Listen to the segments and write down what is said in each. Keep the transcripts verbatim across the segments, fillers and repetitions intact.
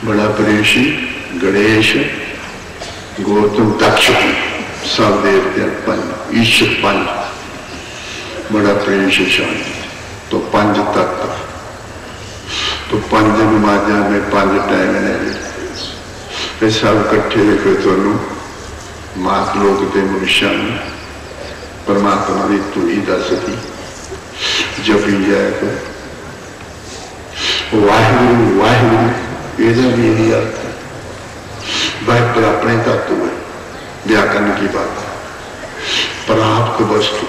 बड़ा प्रेषी गणेश गौतम दक्ष सब देवते पंच ईश्वर पंच बड़ा प्रेषी शांति तो पंच तत्व तो पंज नमाजा में पंज टाइम ने सब इकट्ठे होकर तुहानू मात लोक के मनुष्य परमात्मा की धुनी दसदी जपी जाए तो वाहिगुरु वाहिगुरु यदा भी यही अर्थ है। वाहिगुरु अपने तत्व है, व्याकरण की बात है, प्राप्त वस्तु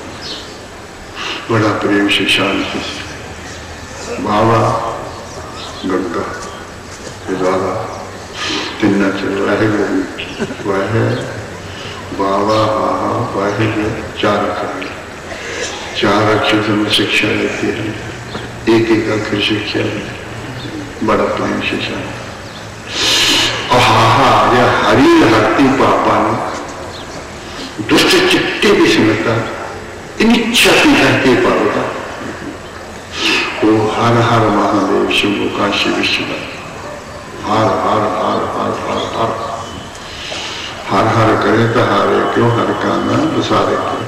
बड़ा प्रेम से शांति से बाबा गंगा राधा तिन्ना चल वाहिगुरु वाह बाबा हा वाहिगुरु चार अक्षर चार अक्षर से शिक्षा लेती है, एक एक अक्षर शिक्षा बड़ा प्रेम शिक्षा और हा हा या हरी हरती पापा दुष्ट चिट्टे भी समझता इच्छा की धरती पावता वो हर हर महादेव शंभु काशी विश्वनाथ हर हर हर हर हर हर हर हर करे तो हारे क्यों हर का नाम बसारे क्यों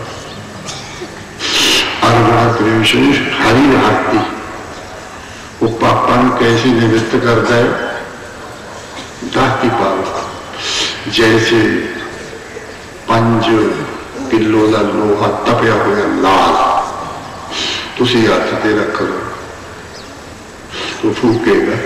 हर बड़ा प्रेम से हरी आरती वो पापा कैसे निवृत्त करता है दाती पाव जैसे पंज किलो का लोहा तपया हुआ लाल तुसी हथ से रख लो तो फूकेगा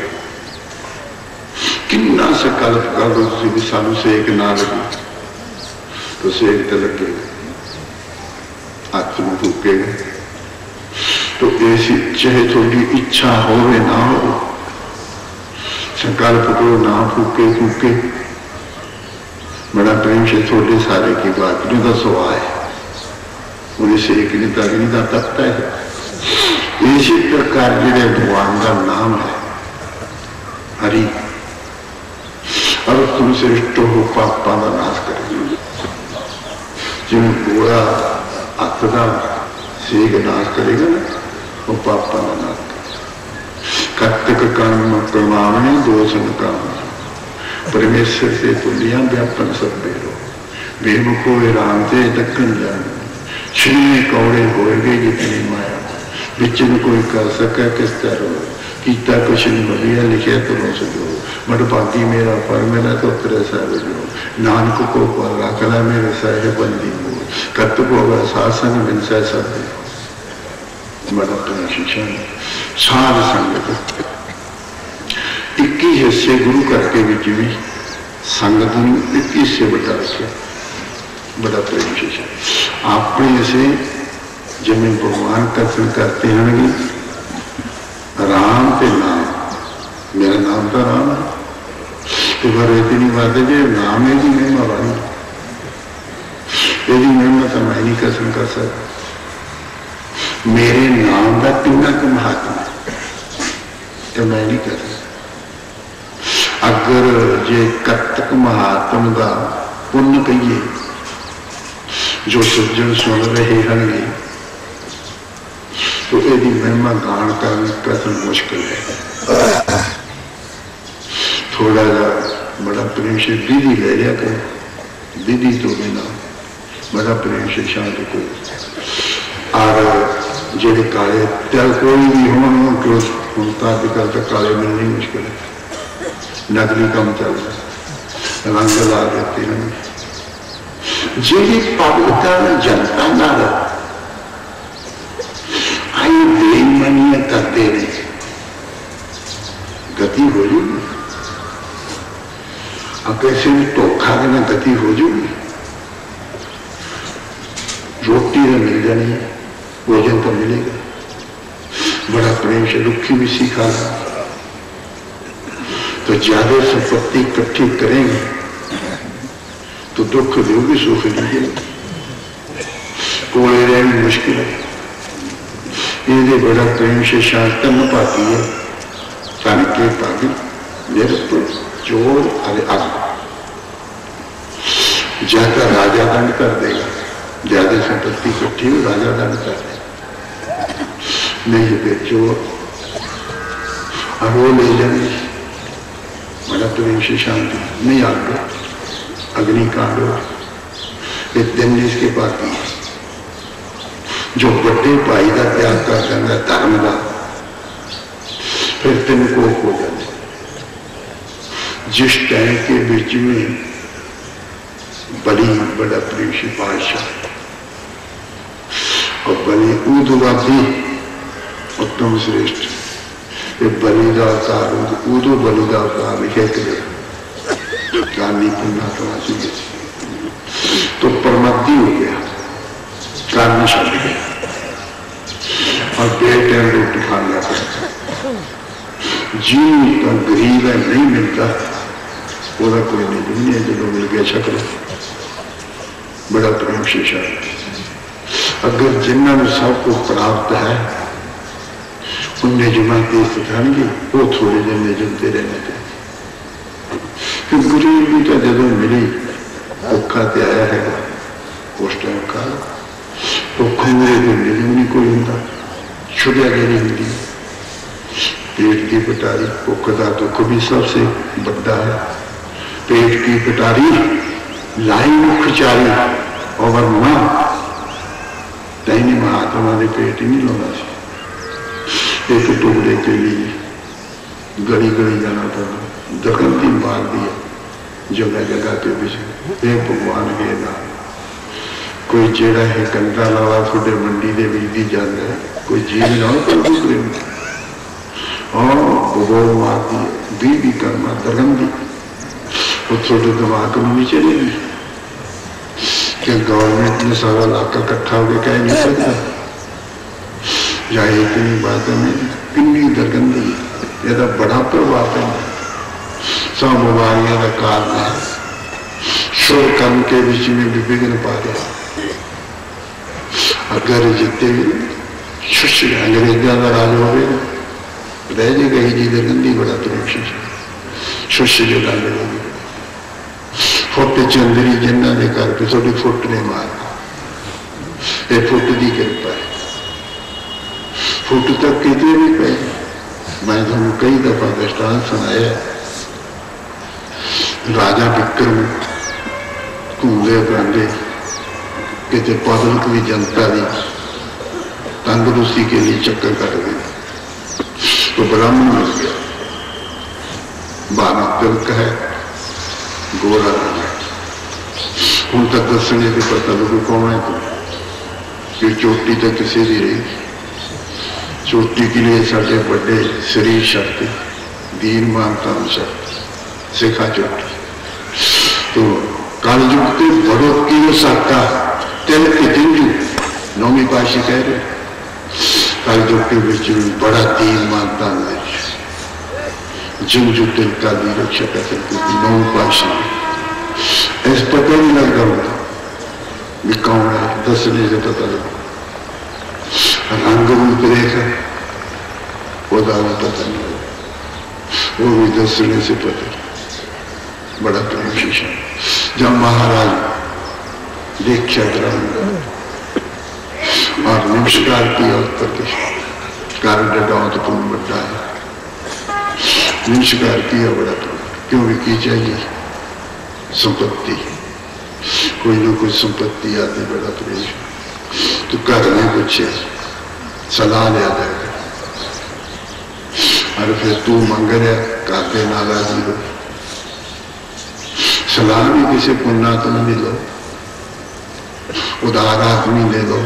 किन्ना संकल्प कर दो भी सानू सेक ना लगे तो सेक तो लगेगा हाथ में फूकेगा तो ऐसी चाहे थोड़ी इच्छा हो ना हो संकल्प करो ना फूके फूके बड़ा प्रेम से थोड़े सारे की बात जो तो सवा है उन्हें सेक नहीं तक नहीं था तकता है। इसी प्रकार जिन्हें भगवान का नाम है हरि और तुम श्रेष्ठ हो पापा का नाश करेगी जिन घोड़ा हथ का सेक नाश करेगा ना वो पापा का नाश करेगा। कर्तक कर्म प्रमावने दोषण काम परमेश्वर से तुलिया व्यापन सब बेरो बेमुखो राम से दक्कन जान छिड़े कौड़े होएगे जितनी माया बिचन कोई कर सके किस तरह कीता कुछ नहीं बढ़िया लिखे तो रोज जो मट बाकी मेरा पर मेरा तो तेरे साहब जो नानक को पर रखला मेरे साहे बंदी हो कत को अगर शासन बिन सह सब बड़ा प्रेम शिक्षा साध संगत इक्की हिस्से गुरु करके भी जीवी संगत इक्की हिस्से बटा रखे बड़ा प्रेम शिक्षा अपने से जिमें भगवान कथन करते हैं राम के नाम मेरा नाम तो राम है तो घर इतनी बात है जो नाम है जी महिमा वाली यदि महिमा तो मैं नहीं कथन कर सकता मेरे नाम का कितना का महात्मा है तो मैं नहीं कर सकता। अगर जे कतक महात्म का पुण्य कहिए जो सज्जन सुन रहे हैं तो यदि महिमा गान करना कथन मुश्किल है। थोड़ा जा बड़ा प्रेम से दीदी ले लिया करो दीदी तो बिना बड़ा प्रेम से शांति को और जेडे काले त्याग कोई भी हो होता अजकल तक काले मिलने मुश्किल है नकली कम चल रहा रंग ला देते हैं जेडी पागलता जनता ना रहा आई बेईमानियां करते रहे गति हो जाएगी अब कैसे भी धोखा देना गति हो जाएगी रोटी तो मिल जानी है भोजन तो मिलेगा बड़ा प्रेम से दुखी भी सीखा तो ज्यादा संपत्ति इकट्ठी करेंगे तो दुख दोगे सुख दीजिए कोले रहना मुश्किल है ये बड़ा प्रेम से शांति न पाती है तन के पागी निरपुर चोर अरे अग ज्यादा राजा दंड कर देगा ज्यादा संपत्ति इकट्ठी हो राजा दंड कर देगा नहीं तो चोर और वो ले जाएंगे प्रेम से शांति नहीं आगे अग्निकांड एक दिन इसके बाकी जो बड़े भाई का त्याग कर देना धर्म का फिर तीन को हो जाए जिस टाइम के बीच में बड़ी बड़ा प्रेम से पातशाह और बलि ऊदवादी उत्तम श्रेष्ठ ये बलि का अवतार उदो बलि का अवतार लिखे करे गानी पुण्यात्मा से तो परमात्मा हो गया कारण छड़ गया और डेढ़ टाइम रोटी खा लिया जी का गरीब है नहीं मिलता वह कोई नहीं है जो मिल गया छकड़ बड़ा प्रेम शीशा अगर जिन्होंने सब कुछ प्राप्त है उन्हें जुमा तीर्थ खाएंगे वो थोड़े दिन निजमते रहने थे कि गरीब भी तो जो मिली औखा तो आया है उस टाइम खा भुख मेरे को निजम नहीं कोई होता छुड़िया गई होती पेट की पिटारी भुख का दुख भी सबसे बड़ा है पेट की पिटारी लाई मुख चारी और वरना तैनी महात्मा ने पेट ही नहीं लाना एक टुकड़े के लिए गड़ी गड़ी जाना पड़ा दखलती मार दिया जगह जगह के पीछे एक भगवान के नाम कोई जेड़ा है कंधा लावा थोड़े मंडी के बिजली जाता है कोई जीव ना दूसरे में और भगोल मार दी भी भी करना दरगंदी वो थोड़े दिमाग में भी चलेगी क्या गवर्नमेंट ने सारा इलाका इकट्ठा होकर कह नहीं सकता या इतनी बात है किन्नी दरगंदी यदा बड़ा प्रभाव है सब बीमारियों का कारण है शुभ कर्म के बीच में भी विघ्न पा रहा अगर जितने शिष्य अंग्रेजा का राज हो रह जाएगा ही जी दरगंदी बड़ा प्रेम शिष्य जो डाल देगी फुट चंदरी जिन्हों के घर पे थोड़ी फुट ने मारना ये फुट की कृपा है फुट तक कितने भी पे मैं तुम कई दफा दृष्टांत सुनाया राजा विक्रम घूमते फिरते कितने पब्लिक की जनता की तंदुरुस्ती के लिए चक्कर कट गए तो ब्राह्मण मिल गया बारह तिलक है गोरा रंग है हूं तक दसने से पता लगू कौन है तू ये चोटी तो किसी भी रही चोटी के लिए साढ़े बड़े शरीर शक्ति दीन मानता शक्ति सिखा चोटी तो कालयुग के बड़ो किलो साका तिलक जिंजू नौवीं पाशी कह रहे कालयुग के बीच में बड़ा दीन मानता है जिंजू तिलक का दी रक्षा कर सकती नौ पाशी ऐसा पता नहीं लगता होता भी कौन है दसने से पता लगा रंग रूप देखा वो दावा पता नहीं लगा वो भी दसने से पता बड़ा प्रेम शीशा जब महाराज दीक्षा ग्रहण और नमस्कार किया उत्तर दिशा कारण डटाओ तो तुम बड़ा है नमस्कार किया बड़ा तो क्यों भी की चाहिए संपत्ति कोई ना कोई संपत्ति आती बड़ा प्रेम तो घर में कुछ सलाह लिया जाएगा और फिर तू मंग रहा करते नाराजी हो सलाह भी किसी पुण्यात्मा नहीं लो उदार आदमी ले लो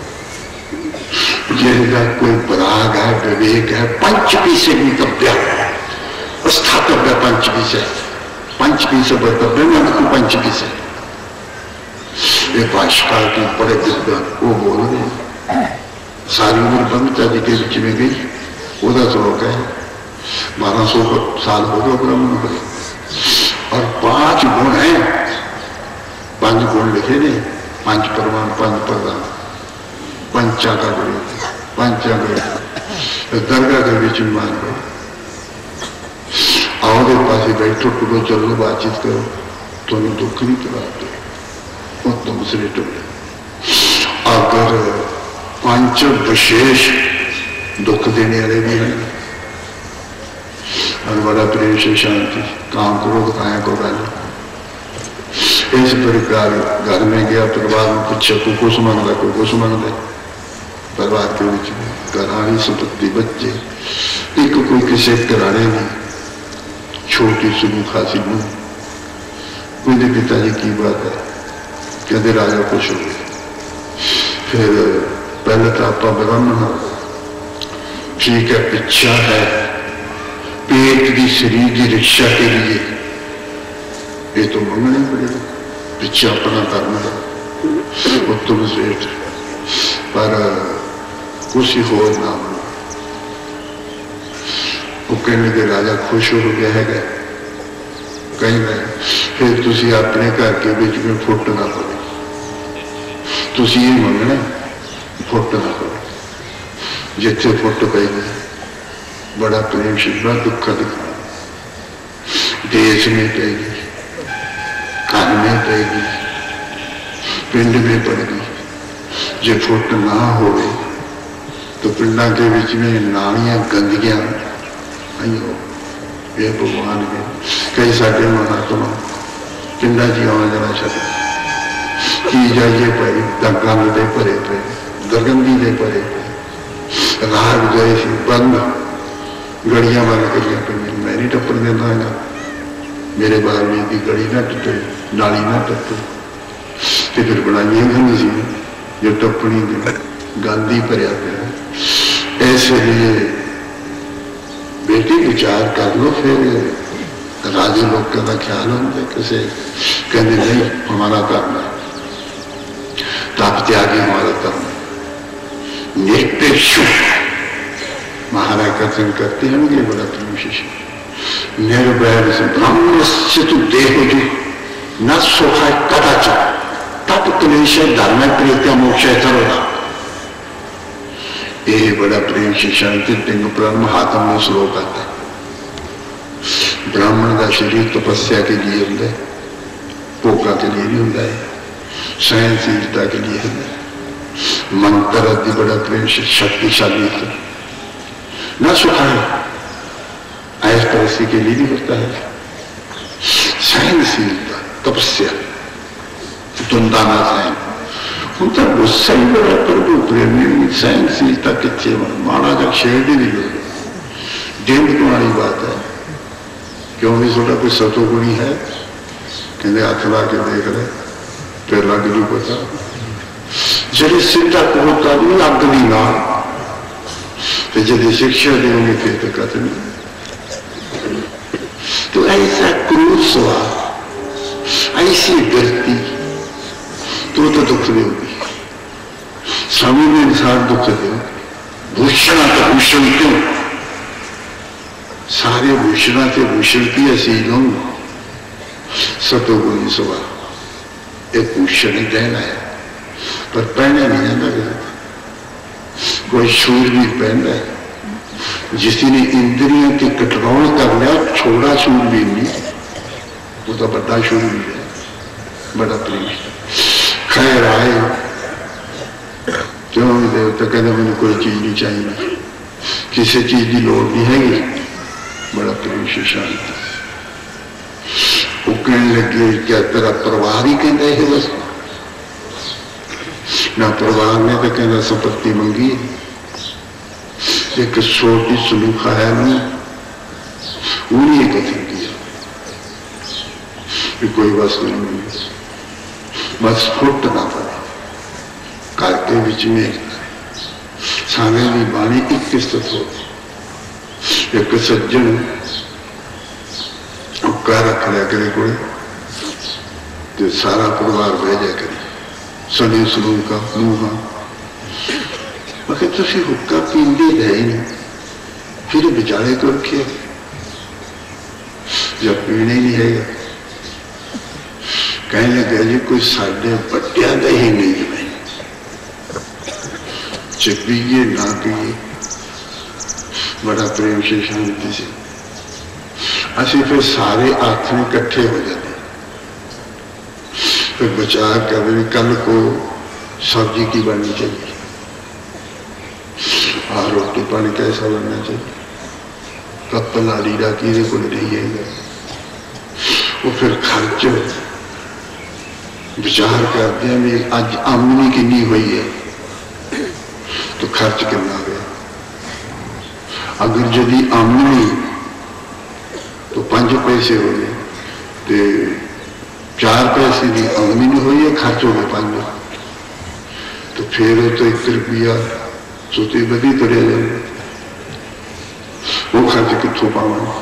जिनका कोई पराग है विवेक है पंच पीसे भी तब्या स्थातव्य पंच पीसे पंच पीसे बतव्य मन को पंच पीसे ये भाषाकार के बड़े विद्वान वो बोल रहे सारी उम्र ब्रह्मचा जी के बीच में गई उदा तो हो गए बारह सौ साल हो गए ब्रह्म को और पांच गुण हैं पांच गुण लिखे ने पांच परमान पांच प्रधान पंचा का गुण पंचा गुण दरगाह के बीच में मान लो आओ दे पास बैठो टुटो चलो बातचीत करो तुम्हें दुख नहीं कराते और तुम श्रेष्ठ अगर पांच विशेष दुख देने वाले भी हैं और बड़ा प्रेम से शांति, काम करो तो काया को गालो। इस प्रकार घर में गया, परिवार में पूछा को कुछ मांगता, कोई कुछ मांगता। परिवार के बीच में घरानी संपत्ति, बच्चे, एक कोई किसी कराने नहीं, छोटी सुनू खासी मुँह। मेरे पिताजी की बात है, कहते राजा खुश हो गए। फिर पहले तो आपा ब्राह्मण, ठीक है, पिछा है पेट की शरीर की रक्षा के लिए, ये तो मांगना ही पड़ेगा। पिछा अपना धर्म है, उत्तम श्रेष्ठ, पर कुछ ही हो ना हो। वो कहने के राजा खुश हो गया है, कहीं नहीं। फिर तुसी अपने घर के बीच में फुट ना पड़े, तुसी ये मंगना फुट ना पड़े। जिथे फुट पेगी बड़ा प्रेम से बड़ा दुख दिखा, देश में पेगी, घर में पेगी, पिंड में पड़ेगी। जो फुट ना हो तो पिंडा के बीच में नालियां गंदियां नहीं हो। ये भगवान के कई साढ़े महात्मा पिंडा जी आना जाना चाहते की जाइए भाई, गंद दे भरे पे, दुर्गंधी दे भरे पे, राह गए थे बंद, गड़ियां बन गई पे। मैं नहीं टप्पन देता है, मेरे बारहवीं की गड़ी ना टुटे, नाली ना टप्पे। तो फिर बनाइया गई सी जो टप्पनी गंद ही भरिया पे। इसलिए बेटी विचार कर लो, फिर राजे लोग का ख्याल होंगे किसे कहने नहीं हमारा धर्म है, तप त्यागी हमारा धर्म है, निरपेक्ष महाराज कथन करते हैं। ये बड़ा शिष्य निर्वैर से ब्राह्मण से तू देहो जो न सोखा कदाचित तप क्लेश धर्म प्रीत्या मोक्ष होगा। ये बड़ा प्रेम से शांति टिंग ब्रह्म हाथम में श्लोक आता है। ब्राह्मण का शरीर तपस्या के लिए होता है, भोगा के लिए नहीं होता है, सहनशीलता के लिए होता है। मंत्र अति बड़ा प्रेम से शक्तिशाली है, न सुखा है ऐस तरसी के लिए नहीं होता है। सहनशीलता, तपस्या, द्वंदाना सहन उनका गुस्सा ही बड़ा, प्रभु प्रेमी सहनशीलता कितने माड़ा जब शेर ही नहीं होगा। जिंद तुम्हारी बात है, क्यों भी थोड़ा कोई सतोगुणी है, कहते हाथ ला के देख रहे फिर लग जू पता। जब सीधा होता नहीं लग नहीं ना, तो जब शिक्षा देंगे फिर तो कहते नहीं। तो ऐसा क्रोध स्वभाव, ऐसी गिरती तो तो दुख देगी, स्वामी में इंसान दुख दे। भूषण तो भूषण क्यों, सारे भूषणा से भूषण की असीलों सतोगुणी स्वभाव एक भूषण ही रहना है, पर पहने नहीं आता। कोई शूरवीर पहन रहा है, जिसने इंद्रियों की कटराव कर लिया, छोड़ा शूरवीर नहीं, वो तो बड़ा शूरवीर है, बड़ा प्रेम। खैर आए क्यों देवता कहते मैंने कोई चीज नहीं चाहिए, किसी चीज की लोड़ नहीं है, बड़ा प्रेम से शांति। वो कहने लगे क्या तेरा परिवार ही कहता है बस, ना परिवार ने तो कहना संपत्ति मंगी, एक छोटी सलूखा है ना, उन्हीं कथन किया कि कोई वस्तु नहीं मिली, बस फुट ना पड़े। घर के बीच में सामने की बाणी एक किस्त हो, एक सज्जन हुक्का रख लिया करे को, तो सारा परिवार बह जाए करे, सनी सलून का मुंह मगर तुम हुक्का पींदे है ही नहीं, फिर बेचारे को रखे जब पीने ही नहीं है। कहने लगे जी कोई साढ़े बटिया का ही नहीं है, पिए ना पिए, बड़ा प्रेम से शांति से। असि फिर सारे हाथ में इकट्ठे हो जाते, फिर विचार कर रहे कल को सब्जी की बननी चाहिए और रोटी पानी कैसा बनना चाहिए। कपला लीड़ा किसी को नहीं है। वो फिर खर्च विचार करते हैं भी अज आमदनी कितनी हुई है तो खर्च कितना गया। अगर यदि आमदनी तो पांच पैसे हो गए तो चार पैसे की आमदनी हुई है, खर्च हो गए पांच, तो फिर तो एक रुपया सोते बदी तुरे जाए, वो खर्च कितों पावा।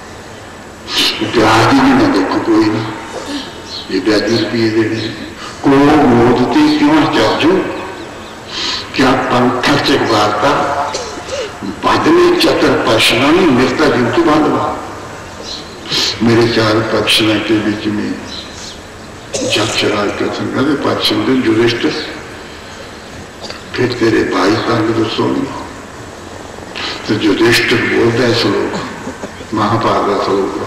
ब्याज ही ना दुख कोई ना, ये ब्याजी रुपये देने को मोदती क्यों चाचू, क्या पंखर्च वार्ता बदले चतर पक्षणा में मिलता किंतु बांधवा। मेरे चार पक्षणा के बीच में जक्षराज का संगत पक्ष युधिष्ठिर, फिर तेरे भाई तंग तो सोनी। तो युधिष्ठिर बोलता है श्लोक, महाभारत श्लोक,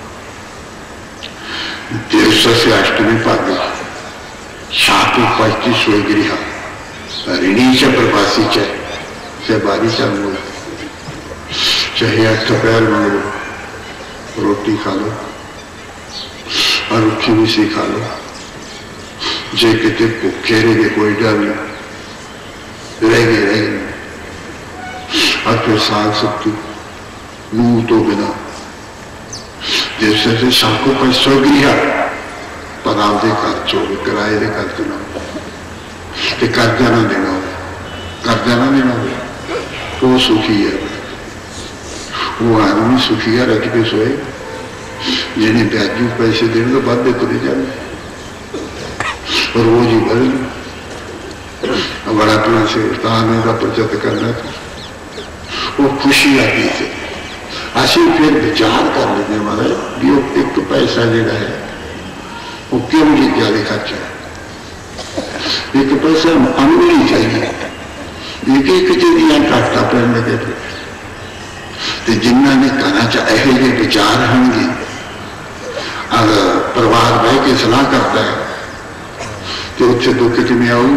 दिवस से अष्टमी पागी शापी पचती सोई गृह ऋणी च प्रवासी चाहे बारी चालू, चाहे अठ पैर मांगो, रोटी खा लो और रुखी मिसी खा लो, जे कितने भुखे रह गए कोई डर नहीं, रह गए रह गए। और फिर साग सब्जी मुंह तो बिना जैसे से साको पैसा गृह पर आपके खर्च हो गए, किराए के खर्च ना हो, कर्जा ना देना हो, कर्जा ना देना हो तो वो सुखी है। वो आदमी सुखी है रख के सोए, जिन्हें ब्याजू पैसे देने तो बाद तुरे जाए और वो जी बल बड़ा अपना से ताने का बचत करना, वो खुशी आती है। असी फिर विचार कर लेते हमारे भी वो एक तो पैसा लेना है वो क्यों जी ज्यादा खर्च है, एक पैसा आमदनी चाहिए, एक एक चीज काटता पहनने के तो जिन्होंने कहना चाहे ये विचार होंगे। अगर परिवार बह के सलाह करता है तो उत्थे दुख किमें आऊ,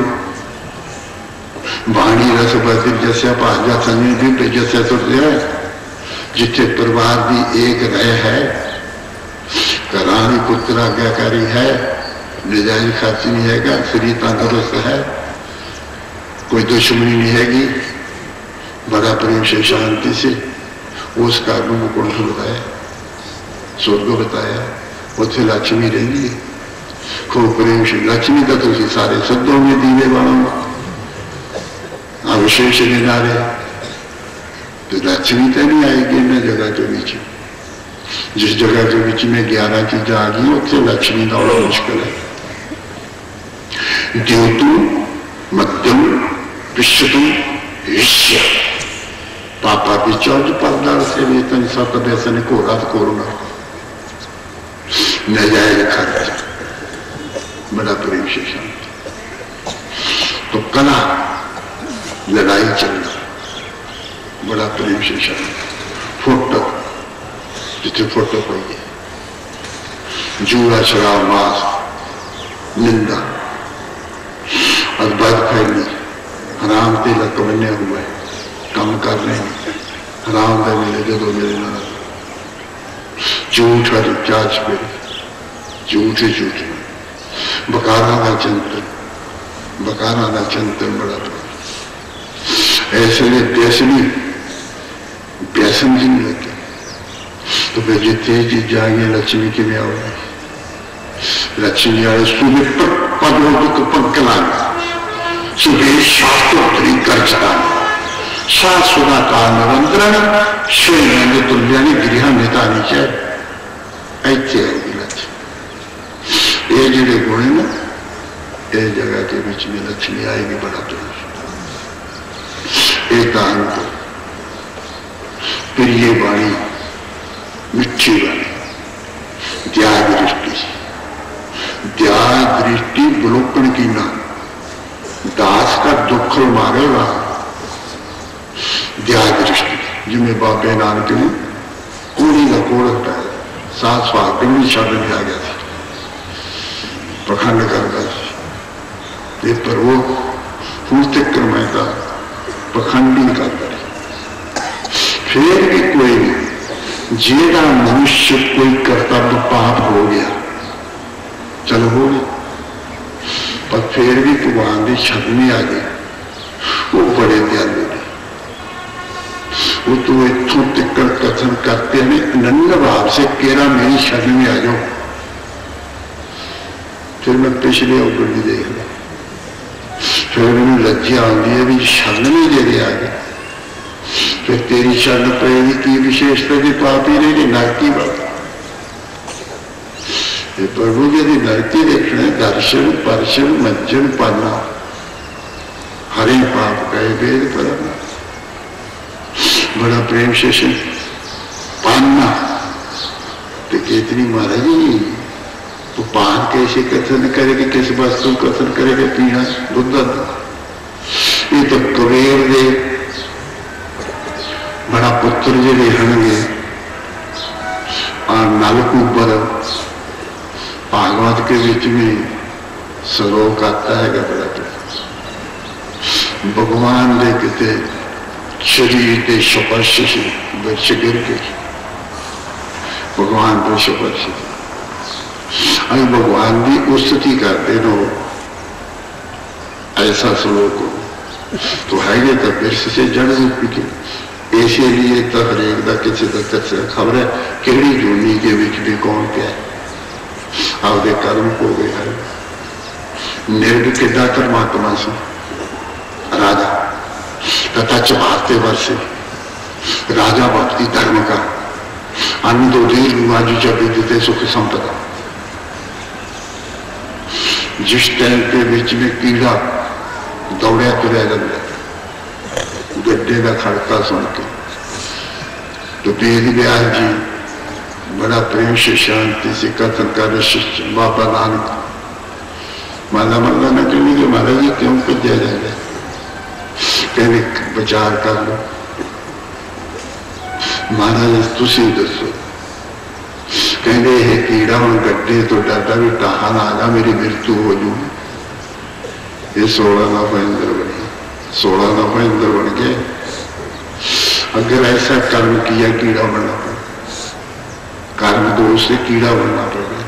बाणी रस बदल जैसा भाजा संजय भी जैसा तुर है, जिथे परिवार की एक रह है, घरानी पुत्र आज्ञाकारी है, निजायज खर्च नहीं है, शरीर तंदुरुस्त है, कोई दुश्मनी नहीं हैगी, बड़ा प्रेम से शांति से उस कारण को कुंठ बताया, स्वर्ग बताया, उत्थे लक्ष्मी रहेंगी खूब प्रेम से। लक्ष्मी का तुम सारे शब्दों में दीवे बनाओ, अवशेष निनारे तो लक्ष्मी तो नहीं आएगी इन जगह के बीच। जिस जगह के बीच में ग्यारह चीजें आ गई उससे लक्ष्मी का बड़ा मुश्किल है। द्योतु मध्यम विश्वतु ईश्य पापा पिचौज पर्दा से वेतन सत व्यसन को रथ कोरोना नजायज खर्च, बड़ा प्रेम से शांति। तो कला लड़ाई चलना, बड़ा प्रेम से शांति। फोटो जिथे फोटो पाइए, जूड़ा शराब मांस निंदा और बद फैली, हराम तेला कमन्या हुआ है, कम कर रहे हैं हराम का मिले जो मिले ना, झूठ और चाच पे झूठे झूठ बकारा का चिंतन, बकारा का चिंतन बड़ा ऐसे में व्यसनी व्यसन जी नहीं लगे तो फिर जितनी चीज जाएंगे लक्ष्मी के में आओगे, लक्ष्मी आए सुबह पदों पंकला सुबह शास्त्रोत्तरी गर्जता शाश्वता का निरंतरण श्रेणी तुल्यानी गृह नेता नीचे ऐसे आएगी लक्ष्मी। ये जिले गुण है ना, ये जगह के बीच में लक्ष्मी आएगी बड़ा तो एकांत प्रिय वाणी मिठी वाणी दया दृष्टि, दया दृष्टि बुलोकण की ना दास का दुख मारेगा, दया दृष्टि जिसमें बाबे नानक ने कोड़ी का कोड़ता है सात स्वाग शब्द भी आ गया था पखंड करता ये पर वो पूर्तिक क्रमता पखंडी करता फिर भी कोई नहीं जेड़ा मनुष्य कोई कर्तव्य पाप हो गया, चलो हो गया, पर फिर भी भगवान की शरण में आ गए, वो बड़े दयालु ने। वो तो इतों तक कथन करते हैं अनन्य भाव से, केरा मेरी शरण में आ जाओ। फिर मैं पिछले अवगुण नहीं देख रहा, फिर मैंने लज्जा आती है भी शरण में जेरे आ गए, फिर तेरी शरण पड़ेगी की विशेषता की पाप ही रही नरकी बात। प्रभु यदि नरकी देखना है, दर्शन परशन मज्जन पाना हरे पाप गए वेद परना, बड़ा प्रेम से पाना तो कितनी महाराज जी तो पान कैसे कथन करेगा, किस वस्तु कथन करेगा, पीना दूध। ये तो कबीर दे बड़ा पुत्र जे हणगे नलकूबर भागवत के बीच में श्लोक आता है बड़ा भगवान दे किते शरीर के स्पर्श से बच गिर के भगवान को स्पर्श अभी भगवान की उस्तति करते नो ऐसा श्लोक तो है ये तो विरस से जड़ रूप के, इसीलिए तो हरेक का किसी का खबर है केड़ी जूनी के बीच भी कौन क्या है, आपके कर्म हो गए है। निर्ग के परमात्मा से राजा तथा चबाते वर्षे राजा भक्ति धर्म का अन्न दो दीर्घ जब देते सुख संपदा। जिस टाइम के बीच में कीड़ा दौड़िया तुरया जाता गड्ढे का खड़का सुन के, तो वेद व्यास जी बड़ा प्रेम से शांति से कथन कर शिष्य बाबा नानक माला माला न कहने के महाराज जी क्यों भजा जाए, कहने विचार कर लो महाराज तुसी दसो, कहते है कीड़ा हम गड्ढे तो डरता भी टाहा ना आ मेरी मृत्यु हो जू। ये सोलह दफा इंद्र बने, सोलह दफा इंद्र बन गए। अगर ऐसा कर्म किया कीड़ा बनना पड़े, कर्म दोष से कीड़ा बनना पड़ेगा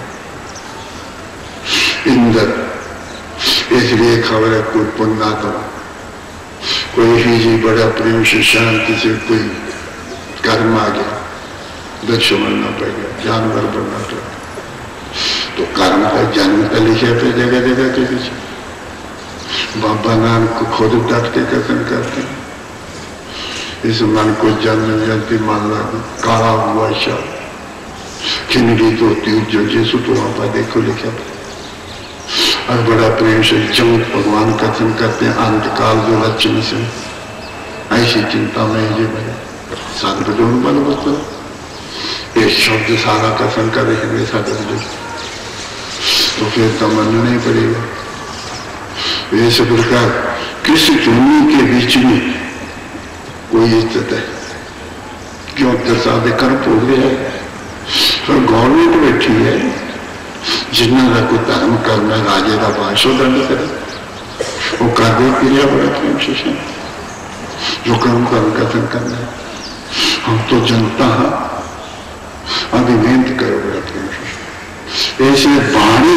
इंद्र। इसलिए खबर है कोई पुण्य करो, कोई ही जी बड़ा प्रेम से शांति से कोई कर्म आ गया दक्ष बनना पड़ेगा, जानवर बनना पड़ेगा। तो कर्म का जन्म का लिखा पे जगह जगह के पीछे बाबा नानक को खुद डट के कथन करते हैं, इस मन को जन्म जलती मान लागू काला हुआ शाह खिनरी तो जो जैसु तो वहां पर देखो लिखा था। और बड़ा प्रेम से चमक भगवान कथन करते हैं अंतकाल जो लक्ष्मी से ऐसी चिंता में ये बने साधन बन बोलते ये शब्द सारा कथन करेंगे साधन जो, तो फिर तो मानना नहीं पड़ेगा। इस प्रकार किस जूनी के बीच में कोई इज्जत है क्यों दर्शाते कर्म हो गया है, पर गवर्नमेंट बैठी है जिन्होंने कोई धर्म करना राजे का बाशो दंड करे वो कर दे क्रिया बड़ा प्रेम से जो कर्म कर्म कथन करना है। हम तो जनता हाँ अभी मेहनत करो बड़ा प्रेम से। ऐसे वाणी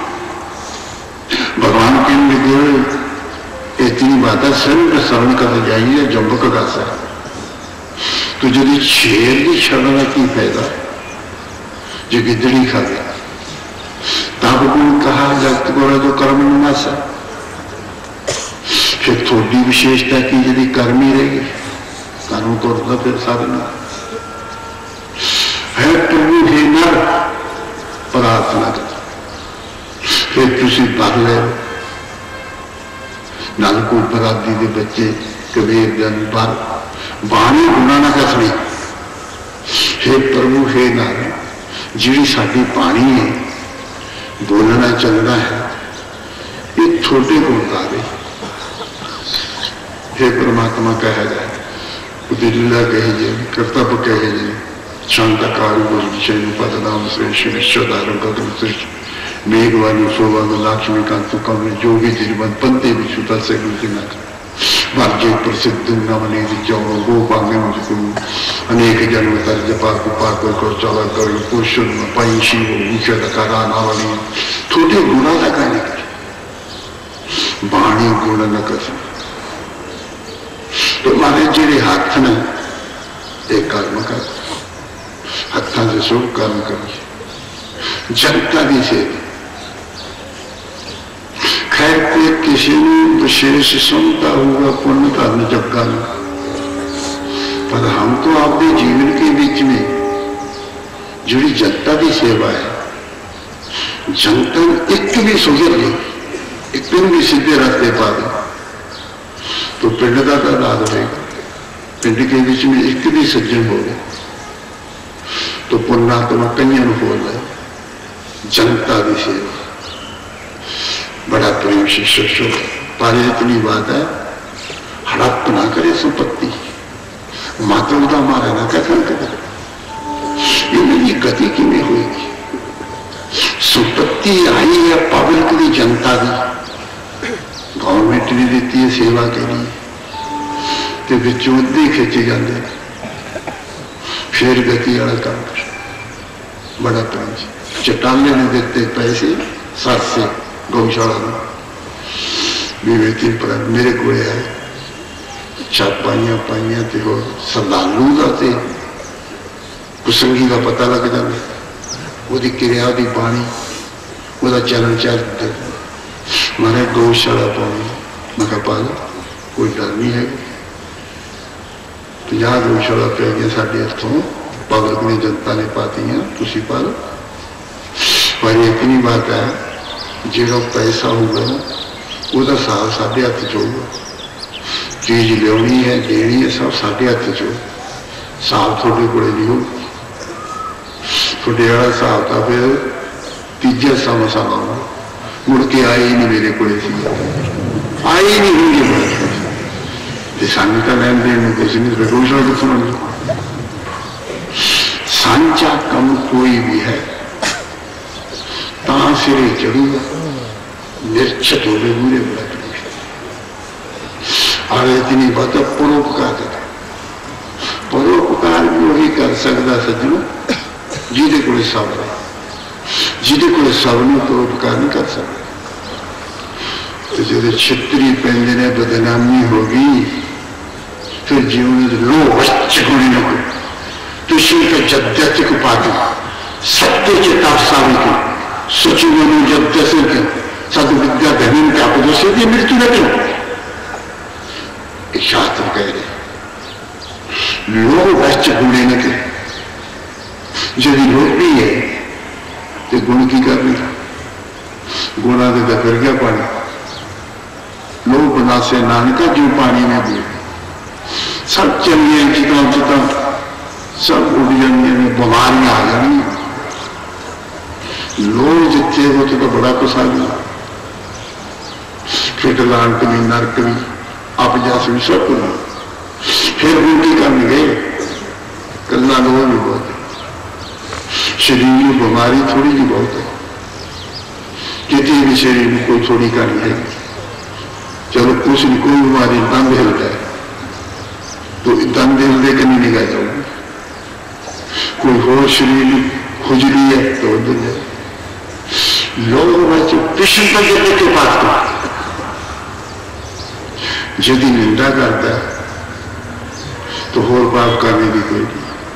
भगवान के लिए इतनी बात है शरण शरण कर जाइए जम्बक का सा तो यदि शेर की शरण की फायदा जो गिदड़ी खा गया तब गुण कहा जगत गोरा जो कर्म नाश है। फिर थोड़ी विशेषता की यदि कर्म ही रहेगी कर्म करता फिर सारे ना है प्रभु हे नर प्रार्थना कर फिर तुसी भर ले नलकू बरादी के बच्चे कबीर जन पर बाणी गुणा ना कसनी। हे प्रभु हे नर जी साड़ी पानी है बोलना चलना है ये छोटे गुण दावे। हे परमात्मा कहा जाए लीला कहे जाए कर्तव्य कहे जाए शांताकार पदनाम श्रेष्ठ विश्वधारण कदम श्रेष्ठ मेघवाणी शोभा लक्ष्मीकांत कमल जोगी जीवन पंते भी सुता से वर्जे प्रसिद्ध नवनी चौरों गो पांगे मुझको अनेक जन्म तर जपा कुपा कर कर चला कर पोषण पाई शिव ऊंचे दकारा नावली थोड़े गुणा लगाने के बाणी गुण न कर तो मारे जेरे हाथ ने एक कर्म कर हाथों से शुभ कर्म करिए जनता भी से खैर कोई किसी ने विशेष सुनता होगा पुण्य कर्म जगह में, पर हम तो अपने जीवन के बीच में जुड़ी जनता की सेवा है, जनता एक भी सुधर गई, एक दिन भी सीधे रास्ते पा दे तो पिंड का तो लाभ रहेगा। पिंड के बीच में एक भी सज्जन हो गए तो पुण्यात्मा कन्या हो जाए। जनता की सेवा बड़ा प्रेम से सोचो, पाले इतनी बात है, हड़प ना करे संपत्ति, मातृता मारे ना कथन करे, ये मेरी गति की में होगी। संपत्ति आई है पब्लिक की, जनता की, गवर्नमेंट ने देती है सेवा के लिए, तो विचोदे खिंचे जाते, फिर गति वाला काम कर। बड़ा प्रेम से चटाले ने देते पैसे साथ से गौशाला में विवेकी पर मेरे को आए छापाइया पाइया तो हो श्रद्धालु जाते कुसंगी का पता लग जाए, वो क्रिया की बाणी वो चरण चल मारे गौशाला पानी मैं कहा पाल कोई डर नहीं है। पंजाह गौशाला पै गई साढ़े इतों पब्लिक ने जनता ने पाती तुम पालो, पर इतनी बात है जो पैसा होगा वह साल साढ़े हथ च होगा, चीज लियानी है देनी है सब साढ़े हथ च हो, साल थोड़े को नहीं हो, थोड़े वाला हिसाब था फिर तीजे सम साल आना मुड़ के आए ही नहीं मेरे को आए ही नहीं होंगे सानू तो लैन देन कुछ नहीं गौशाला कितों मिल सांझा कम कोई भी है तां सिरे चढ़ूगा निर्छत हो गए बुरे बुरा और इतनी बात परोपकार कर, परोपकार भी वही कर सकता सज्जनों जिदे को सब है, जिदे को सब ने परोपकार नहीं कर सकता। तो जो छित्री पहनने ने बदनामी होगी फिर जीवन लो गुणी न को तुषी के जद्यत को पाती सत्य चेता सावित्री सचिवनु जद्यसे के सदु विद्या धनीन का उपदेश ये मृत्यु न क्यों एक शास्त्र कह रहे लोग वैश्च गुणे न के यदि लोग भी है तो गुण की कर रही गुणा देता फिर गया पानी लोग बना से नानका जो पानी में भी सब चलिए चिता चिता सब उड़ जाने में बीमारियां आ जानी लोग जिथे होते तो बड़ा कुछ आ गया फिर लान कभी नरक भी आप जैसे भी सब कुछ फिर उल्टी करने गए कल्ला लोग भी बहुत है शरीर में बीमारी थोड़ी जी बहुत है किसी भी शरीर में कोई थोड़ी करनी है चलो कुछ नहीं कोई बीमारी दम हिलता है तो दम हिलने के नहीं निकाल जाऊंगा कोई हो शरीर खुजली है तो उधर जाए लोग बच्चे कृष्ण पर जब के पास तो यदि निंदा करता है तो होर पाप करने की कोई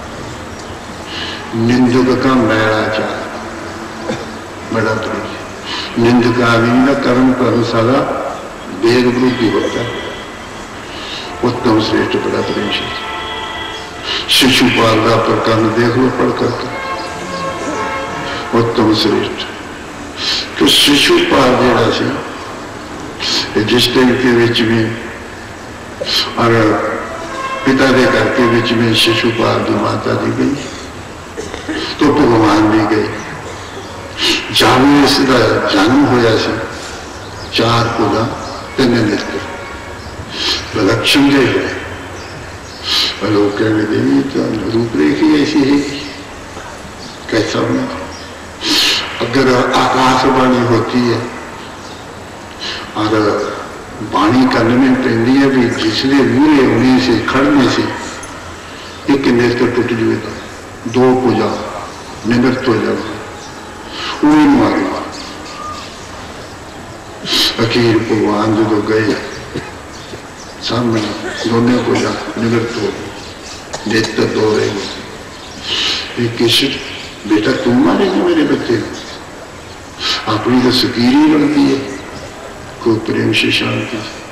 नहीं। निंदक का मैला चाह बड़ा प्रेम निंदक आदमी का कर्म कर्म सारा वेद विरुद्ध होता है। उत्तम श्रेष्ठ बड़ा प्रेम से शिशुपाल का प्रकरण देख लो पढ़ करके उत्तम श्रेष्ठ तो शिशुपाल जरा से जिस टाइम के बीच में और पिता के घर के बीच में शिशुपाल की माता जी गई तो भगवान भी गए जावे इसका जन्म होया से चार पुला तीन नेत्र लक्षण जो है लोग कहने देवी तो रूपरेख ही ऐसी है कैसा बना अगर आकाशवाणी होती है और बाणी करने में पैंदी है भी जिसले मूरे होने से खड़ने से एक नेत्र टूट जाएगा, दो पूजा निवृत्त हो जाएगा, वो मारे अखीर भगवान जो गए सामने दोनों पूजा निवृत्त हो गए, नेत्र दो रहे। किस बेटा तुम मारेगा मेरे बच्चे को? अपनी तो सकीर ही लगती है, कोई प्रेम से शांति।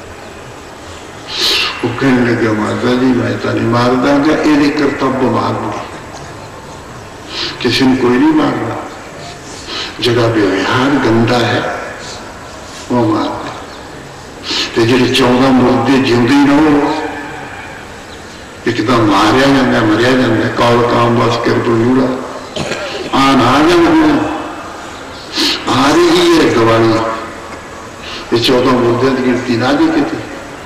वो कहने लगे माता जी मैं तो नहीं मार दूंगा, ये कर्तव्य मार दूंगा, किसी ने कोई नहीं मारना, जगह व्यवहार गंदा है वो मार दे। जो चौदह मुर्दे जिंदे ना हो एकदम मारिया जाता मरिया जाता, कौल काम बस कर बूढ़ा आन आ जाए आ रही है गवाली। ये चौदह मुद्दे की गिनती ना दी थी,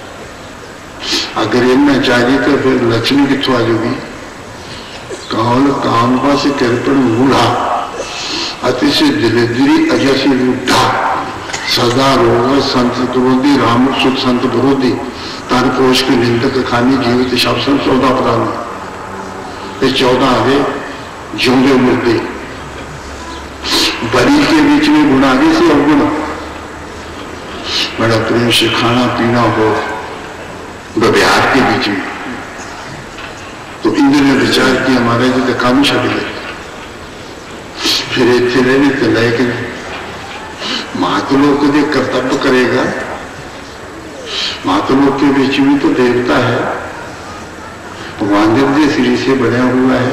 अगर इनमें चाहिए तो फिर लक्ष्मी कितों आ जाएगी। कौल काम बस कर बूढ़ा अतिशय दिलदरी अजसी रूढ़ा सदा रोग संत विरोधी राम सुख संत विरोधी तार कोश के निंदक खानी जीवित शब्द चौदह प्राणी। ये चौदह आगे जिंदे मुर्दे बड़ी के बीच में गुणागी से अवगुण। बड़ा प्रेम से खाना पीना हो व्यवहार के बीच में, तो इंद्र ने विचार किया हमारे जो काम छड़ गए, फिर इतने रहने तो लेके महात्लोक के कर्तव्य करेगा। महात्लोक के बीच में तो देवता है, भगवान देव जी श्री से बना हुआ है,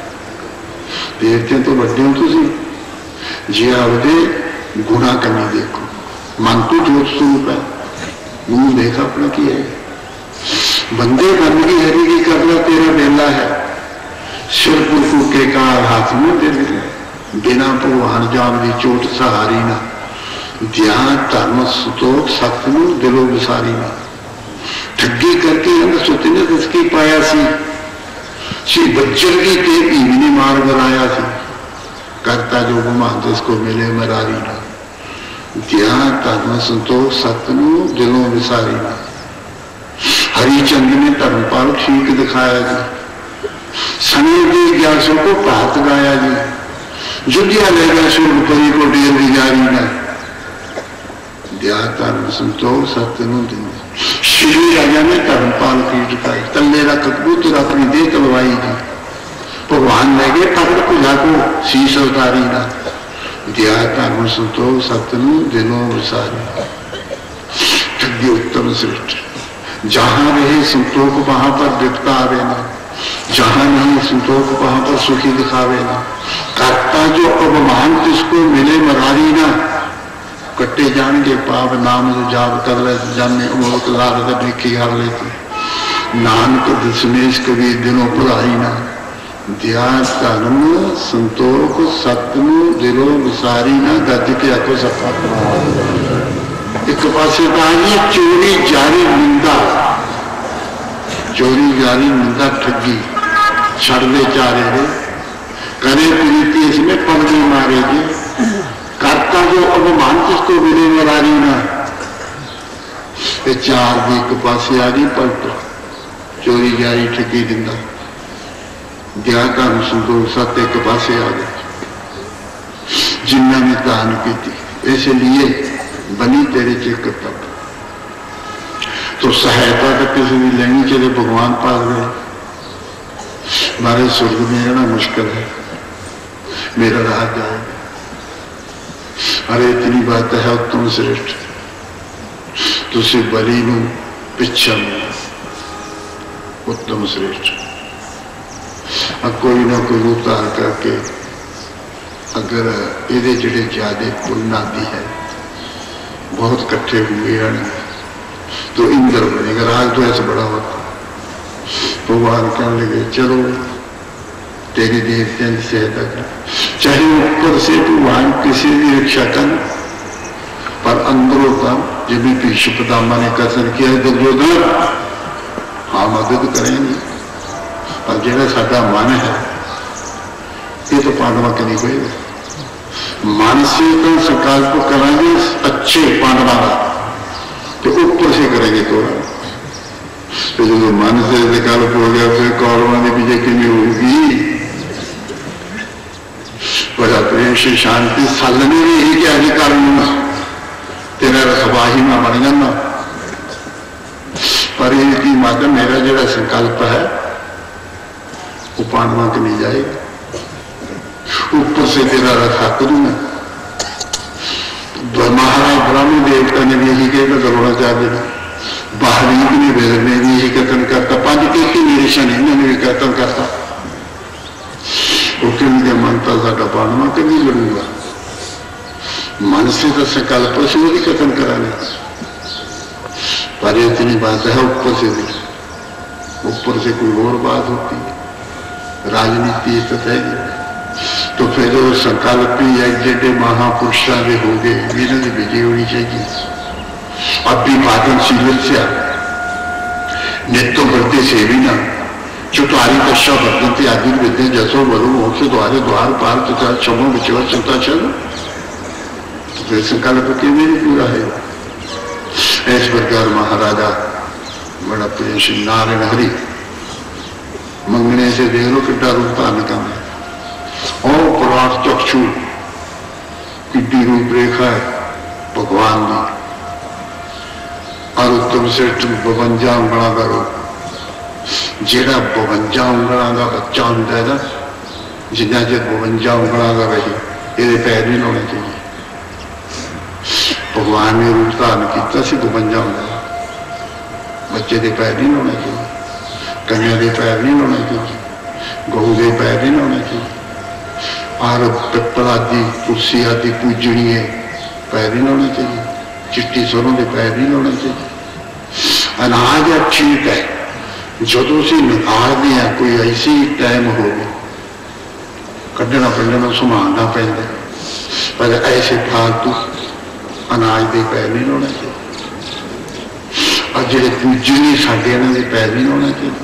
देवते तो बड़े हो तुम जी आपदे गुणा करनी देखो, मन तो जोत स्वरूप है, मुंह देखा अपना किया है, बंदे बन की हरी की करना तेरा बेला है, सिर पुरखू के कार हाथ में दे दे, बिना भगवान जान की चोट सहारी ना, ध्यान धर्म सुतोख सतनु दिलो विसारी ना। ठगी करके हम सुते ने उसकी पाया सी, श्री बच्चर की ते ने मार कराया सी, करता जो गुमान जिसको मिले मरारी ना, ध्यान धर्म संतोष सतनु दिलों विसारी ना। हरिचंद ने धर्मपाल ठीक दिखाया जी, सनी के ग्यासों को पात गाया जी, जुटिया ले गया सूरपरी को डेर दी जारी ना, ध्यान धर्म संतोष सतनु दिल। श्री राजा ने धर्मपाल की दिखाई, तल्ले रख कबूतर अपनी दे तलवाई जी, भगवान लगे पकड़ खुला को शीश उतारी ना, दिया धर्म संतोष सतनु दिलों विसारी। ठगी उत्तम श्रेष्ठ, जहां रहे संतोष वहां पर विपता आवे ना, जहां नहीं संतोष वहां पर सुखी दिखावे ना। करता जो अवमान जिसको मिले मरारी ना, कट्टे जाएंगे पाप नाम जो जाप कर ले जाने अमोक लाभ देखी हार लेते। नानक दशमेश कभी दिनों पुराई ना, ध्यान धर्म संतोख सतनु दिलो विसारी ना। गज के आखो सफा एक पासे चोरी जारी निंदा, चोरी जारी निंदा ठगी छड़ दे चारे रे, करे प्रीति इसमें पगड़ी मारेगी। करता जो अवमान किसको मिले मरारी ना, चार भी एक पासे आ गई पलट, चोरी जारी ठगी दिंदा, ध्यान धर्म संतोष सत्य एक पासे आ गए। जिन्ना ने दान की थी, इसलिए बनी तेरे चे कर्तव्य, तो सहायता तो किसी भी लेनी चाहिए। भगवान पास गए, हमारे स्वर्ग में रहना मुश्किल है, मेरा राह जाएगा। अरे इतनी बात है उत्तम श्रेष्ठ, तुझे बली नू पिछा मिला उत्तम श्रेष्ठ। अब कोई ना कोई उतार करके अगर ये जड़े ज्यादा पुण्य आदि है बहुत कट्ठे हुए हैं तो इंद्र बनेगा, राज तो ऐसा बड़ा होता। भगवान कहने लगे चलो तेरे देवते की सहायता कर, चाहे ऊपर से भगवान किसी की रक्षा कर, पर अंदरों का जब भी भीष्मपितामह ने कथन किया दुर्योधन हाँ मदद करेंगे, पर जो साडा मन है ये तो पांडवा के नहीं होएगा। मन से तो संकल्प करेंगे अच्छे पांडवा का, तो ऊपर से करेंगे थोड़ा। तो जो मन से विकल्प हो गया फिर कौरवों की विजय कितनी होगी। बड़ा प्रेम से शांति सालने भी यही क्या अधिकार तेरा रखवाही में बन जाना। पर इनकी माता मेरा जरा संकल्प है वो पांडवा के नहीं जाएगा। ऊपर से तेरा रखा करूंगा। महाराज ब्रह्म देवता ने भी यही कहता द्रोणाचार्य ने, बाहरी ने वेद ने भी यही कथन करता, पांच के निरीक्षण इन्होंने भी कथन करता। वो क्यों मानता साडा पांडवा कभी लड़ूंगा। मन से तो संकल्प से वो भी कथन कराने। पर इतनी बात है ऊपर से भी, ऊपर से कोई और बात होती है। राजनीति तो है तो फिर वो संकल्प ही जेडे महापुरुषा के हो गए इन्हों की विजय होनी चाहिए। अभिवादनशील से नित्य बढ़ते सेविना चुटारी दशा वर्धनते आदि विद्या जसो बलो मोक्ष द्वारे द्वार पार तथा क्षमो विचवर चिंता चल। तो फिर संकल्प के भी पूरा है। इस प्रकार महाराजा बड़ा प्रिय श्री नारायण हरि मंगने से देख लो किड्डा रूप धारण करना और पुराण चक्षु किड्डी रूपरेखा है भगवान की। और उत्तम श्रेष्ठ बवंजा उंगलों का रूप जेड़ा बवंजा उंगलों का बच्चा होता है ना, जिन्ना चर बवंजा उंगलों का रही ये पैर नहीं लाने चाहिए। भगवान ने रूप धारण किया से बवंजा उंगल बच्चे के पैर नहीं लाने चाहिए, कन्या के पैर नहीं लाने चाहिए, गऊ के पैर नहीं लाने चाहिए। और पिपल आदि तुलसी आदि पूजनीय पैर नहीं लाने चाहिए, चिट्टी सरों के पैर नहीं लाने चाहिए। अनाज ठीक है जो निकालते हैं कोई ऐसी टाइम हो कढ़ना पढ़ना संभालना पैदा, पर ऐसे फालतू अनाज के पैर नहीं लाने चाहिए। और जो पूजनीय साढ़े इन्हों के पैर नहीं लाने चाहिए।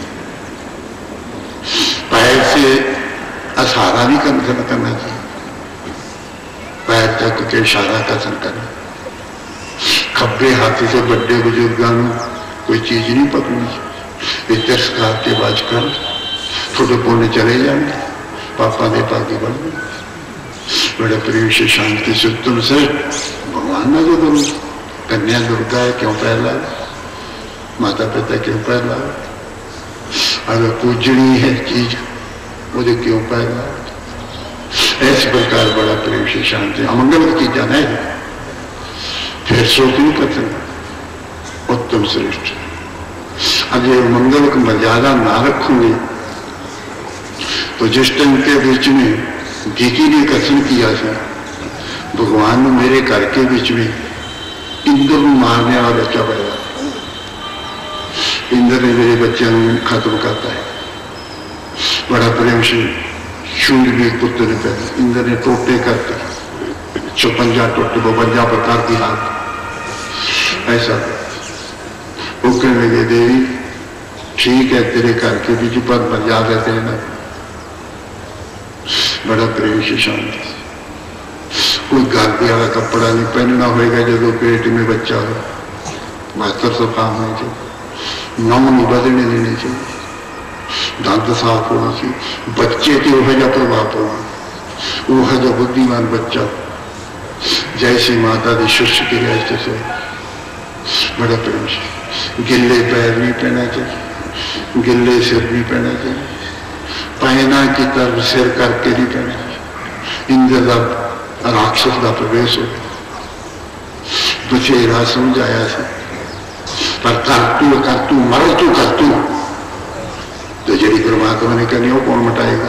पैर से इशारा नहीं करना चाहिए, पैर तक के इशारा कथन करना। खब्बे हाथ से बड़े बुजुर्गों कोई चीज नहीं पकड़नी चाहिए। तिरस्कार के बाज कर थोड़े पुण्य चले जाएंगे, पापा के भागी बन गए। बड़े प्रेम से शांति से उत्तम से भगवान ना जो गुरु कन्या दुर्गा है क्यों पैर लाए, माता पिता क्यों पैर लाए, अगर पूजनी है चीज मुझे क्यों पैर लाए। इस प्रकार बड़ा प्रेम से शांति अमंगल की चीजा नहीं फिर शोक नहीं करते। उत्तम श्रेष्ठ अगर मंगल को मर्यादा ना रखूंगे तो जिस टाइम के बीच में गीति ने कथन किया था भगवान ने मेरे घर के बीच में इंद्र को मारने वाला बच्चा पैदा, इंद्र ने मेरे बच्चे खत्म करता है। बड़ा प्रेम से शूरवीर पुत्र ने पैदा, इंद्र ने टोटे करते चौपंजा टोटे बवंजा प्रकार की हाथ ऐसा वो कहने लगे देवी ठीक है तेरे घर के बीच पर मर्यादा देना। बड़ा प्रेम से शांति कोई गादी वाला कपड़ा नहीं पहनना होगा जो पेट में बच्चा हो, बहत्तर सौ काम होने चाहिए, नौ नहीं बदलने देने चाहिए, दांत साफ होना चाहिए, बच्चे के वह जा प्रभाव होगा, वह जो बुद्धिमान बच्चा जैसे माता दी शिष्य की ऐसे से। बड़ा प्रेम से गिल्ले पैर नहीं पहना चाहिए, गिल्ले सिर नहीं पहना चाहिए, पहना की तरफ सिर करके नहीं पहना चाहिए। इंद्र का राक्षस का प्रवेश हो बचेरा समझाया से पर कर तू कर तू मर तू कर तू तो जी परमात्मा ने करनी वो कौन मिटाएगा।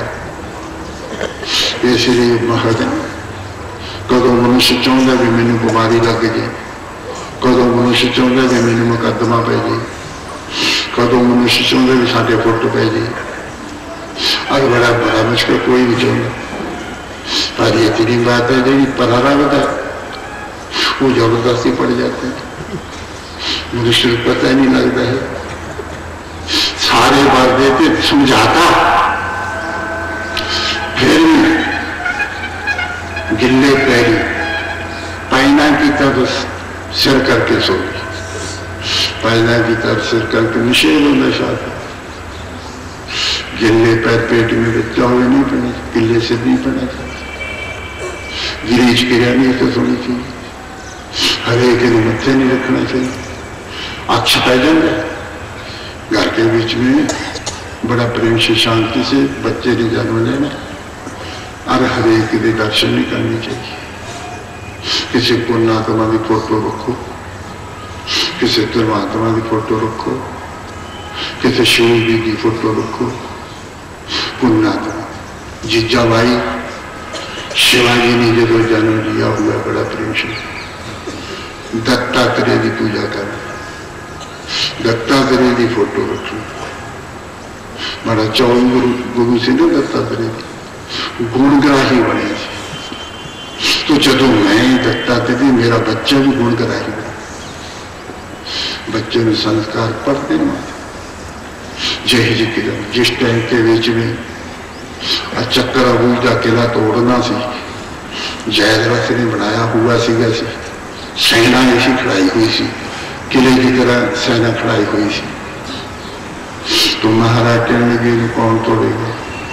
इसलिए महाराज कदों मनुष्य चाहता भी मैंने बीमारी लग जाए, कदों मनुष्य चाहता भी मैंने मुकदमा पै जाए, कदों मनुष्य चाहता भी साढ़े फुट पै जाए। और बड़ा बड़ा मुश्किल कोई नहीं चाहता। पर ये तेरी बात है जी परारा बता वो जबरदस्ती पड़ जाते हैं, मनुष्य को पता ही नहीं लगता है। सारे बार देते समझाता फिर भी गिल्ले पैरी पैना की तरफ सिर करके सो गई। पैदा की तरफ सिर करके निषेध होता शादी। गिल्ले पैर पेट में बच्चा हुए नहीं पड़े, गिल्ले सिर नहीं पड़ना चाहिए, गिरीज क्रिया नहीं तो होनी चाहिए, हरे के मत्थे नहीं रखना चाहिए। अक्ष पै जाए घर के बीच में बड़ा प्रेम से शांति से बच्चे ने जन्म लेना और हरेक के दर्शन नहीं करने चाहिए। किसी पुण्यात्मा की फोटो रखो, किसी धर्मात्मा की फोटो रखो, किसी शिव जी की फोटो रखो। पुण्यात्मा जीजा भाई शिवाजी ने जो जन्म लिया हुआ बड़ा प्रेम से दत्तात्रेय की पूजा कर, दत्तात्रेय की फोटो रखी। बड़ा चौन गुरु गुरु से ना दत्तात्रेय गुणग्राही बने। तो जदों मैं दत्तात्रेय मेरा बच्चा भी गुणग्राही बना, बच्चे में संस्कार पढ़ते ना जय जी किरण। जिस टाइम के बीच में चक्कर अबूल का किला तोड़ना सी, जयद्रथ ने बनाया हुआ सीगा सी, सेना ऐसी खड़ाई हुई सी, किले की तरह सेना खड़ाई हुई सी। तो महाराज कहने लगे कौन तोड़ेगा?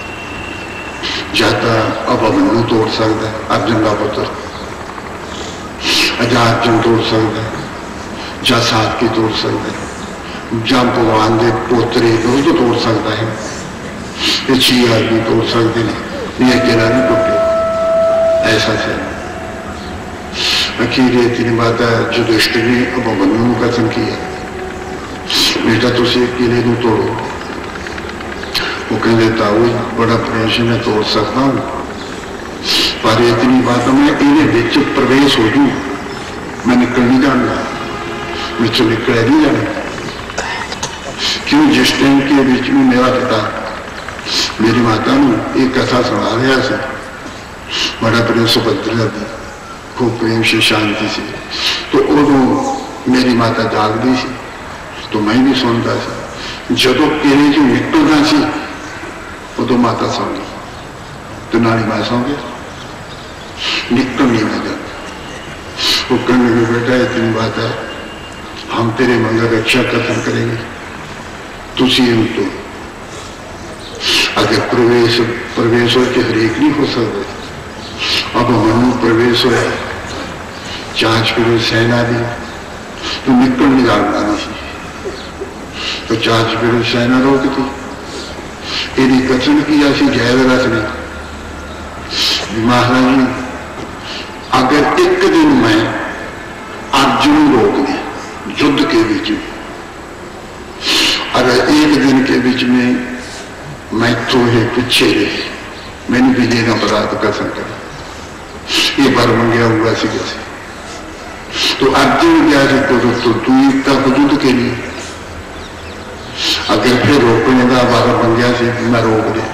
जाता अभिमन्यु तोड़ सकता है, अर्जुन का पुत्र, अजा अर्जुन तोड़ सकता है, जा साथी तोड़ सकता है, जा भगवान के पोतरे तो तोड़ सकता है, ये छी आदमी तोड़ सकते नहीं, ये अकेला नहीं टूटे। ऐसा से अखीर तीन बात है युधिष्ठिर ने अभिमन्यु का कथन किया, बेटा तुम किले को तोड़ो। वो कहते ताऊ बड़ा प्रेम से मैं तोड़ सकता हूं, पर इतनी बात मैं इन्हें बिच प्रवेश हो जू, मैं निकल नहीं जाना, मुझसे निकल नहीं जाना। क्यों? जिस टाइम के बीच में मेरा पिता मेरी माता ने एक कथा सुना रहा से, बड़ा प्रेम सुभद्रा दी खूब प्रेम से शांति से, तो उदो मेरी माता जागती सी तो मैं भी सुनता सी। जदों किले जो निकलना सी उदो माता सौ गई तो नानी मैं सौ गया, निकल नहीं मैं जाता। वो कहने लगे बेटा इतनी बात है, हम तेरे मंगल रक्षा कथन करेंगे, तुसी तो अगर प्रवेश प्रवेश हो के हरेक नहीं हो सकते। अब मनु प्रवेश हो चाच फिर सेना दी तो निकल नहीं जाना नहीं, तो चाच फिर सेना रोक दी। यदि कथन किया सी जयद्रथ ने, महाराज जी अगर एक दिन मैं अर्जुन रोक दी युद्ध के बीच में, अगर एक दिन के बीच में मैं तो है पीछे रहे, मैंने भी देना पड़ा तो कथन कर ये बार मंगया हुआ सी कैसे। तो अर्जुन क्या से तो, तो तू एकता युद्ध के लिए अगर फिर रोकने का बार मंगया से मैं रोक दे।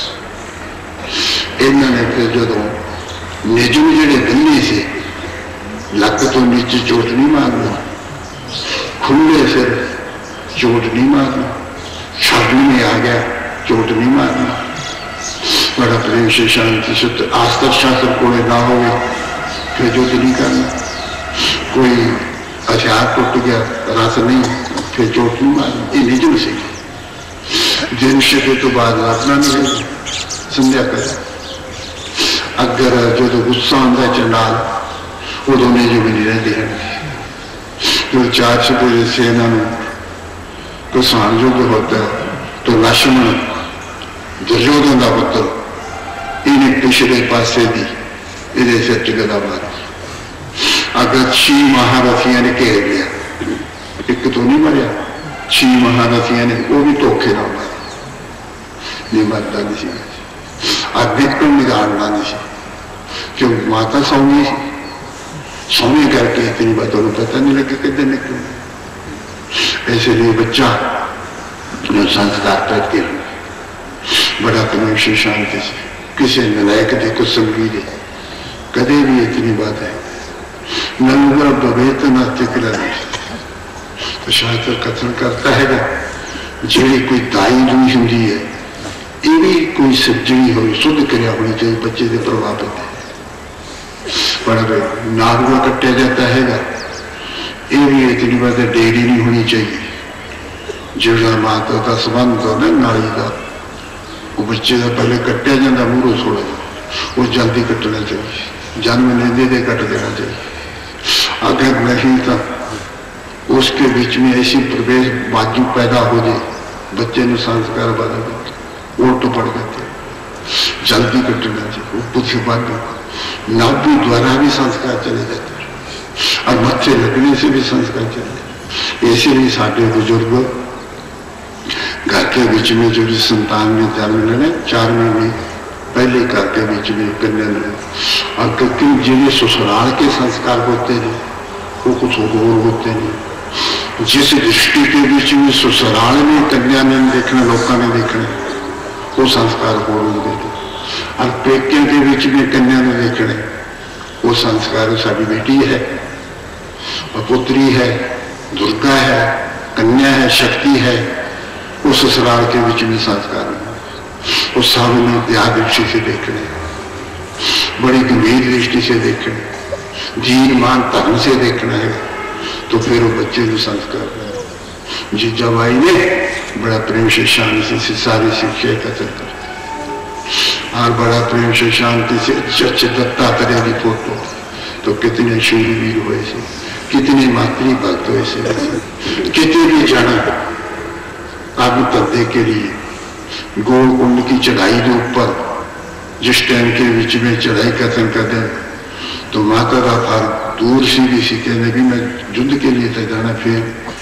इन्होंने फिर जो निजम जेड़े गले से लक तो नीचे चोट नहीं मारना, खुले सिर चोट नहीं मारना, शर्म में आ गया चोट नहीं मारना, बड़ा प्रेम से शांति से आस्था शास्त्र को ना हो फिर युद्ध नहीं करना। कोई हथियार टूट गया रस नहीं फिर चोट नहीं मारना, ये निजम से दिन से तो बाद लड़ना नहीं संध्या कर। अगर जो तो गुस्सा आता है चंडाल उदो निजम नहीं रहते हैं। जो चार छपे सेना में तो सान युद्ध होता है तो लक्ष्मण दुर्योधन का पुत्र इन्हें पिछले पासे दी इधे सिर च गदा मारी। अगर छी महारथियों ने घेर लिया, एक तो नहीं मरिया, छी महारथियों ने वो भी धोखे ना मारे, नहीं मरता नहीं और निकल निकालना नहीं। क्यों? माता सौनी सौनी करके इतनी बातों को पता नहीं लगे कितने निकल। इसलिए बच्चा जो संस्कार करके बड़ा प्रेम से शांति से किसी नलायक दे को समझी दे, कदे भी इतनी बात है नंगा बवेत नास्तिकला तो शास्त्र कथन करता है जी कोई दाई दूई होंगी है, ये भी कोई सज्जनी हो शुद्ध क्रिया होनी चाहिए बच्चे के प्रभावित है। पर नागवा कट्टा जाता है ये भी इतनी बात डेरी नहीं होनी चाहिए। जो माता का संबंध हो ना नाली का, वो बच्चे का पहले कट्टिया जाता मूहरों थोड़ा, वो जल्दी कटना चाहिए, जन्म लेंदे दे कट देना चाहिए। अगर नहीं तो उसके बीच में ऐसी प्रवेश बाजू पैदा हो जाए, बच्चे ने संस्कार बना उल्ट पड़ जाते, जल्दी कटना चाहिए। वो कुछ बात नाभि द्वारा भी संस्कार चले जाते और बच्चे लगने से भी संस्कार चले जाते। इसीलिए साढ़े बुजुर्ग घर के बीच में जो भी संतान में जन्म लेने चार महीने पहले घर के बीच में कन्या लेने, और क्योंकि जिन्हें ससुराल के संस्कार होते हैं वो कुछ और होते नहीं। जिस दृष्टि के बीच में ससुराल में कन्या ने देखना, लोगों ने देखना, वो संस्कार हो देते, और पेके के बीच में कन्या ने देखने, वो संस्कार साड़ी बेटी है, पुत्री है, दुर्गा है, कन्या है, शक्ति है, उस ससुराल के बीच में संस्कार है। उस सामने दया दृष्टि से देखने, बड़ी गंभीर दृष्टि से देखने, दीन मान धर्म से देखना है, तो फिर वो बच्चे को संस्कार है। जीजा भाई ने बड़ा प्रेम से शांति से सारी शिक्षा एकत्र कर, और बड़ा प्रेम से शांति से अच्छे अच्छे दत्तात्रेय की फोटो, तो कितने शूरवीर हुए से, कितने मातृ भक्त हुए से, कितने भी जाना आगे पर्दे के लिए गोल कुंड की चढ़ाई के ऊपर जिस टाइम के बीच में चढ़ाई कथन कर दे, तो माता का फार दूर से भी सीखे ने भी मैं युद्ध के लिए था जाना, फिर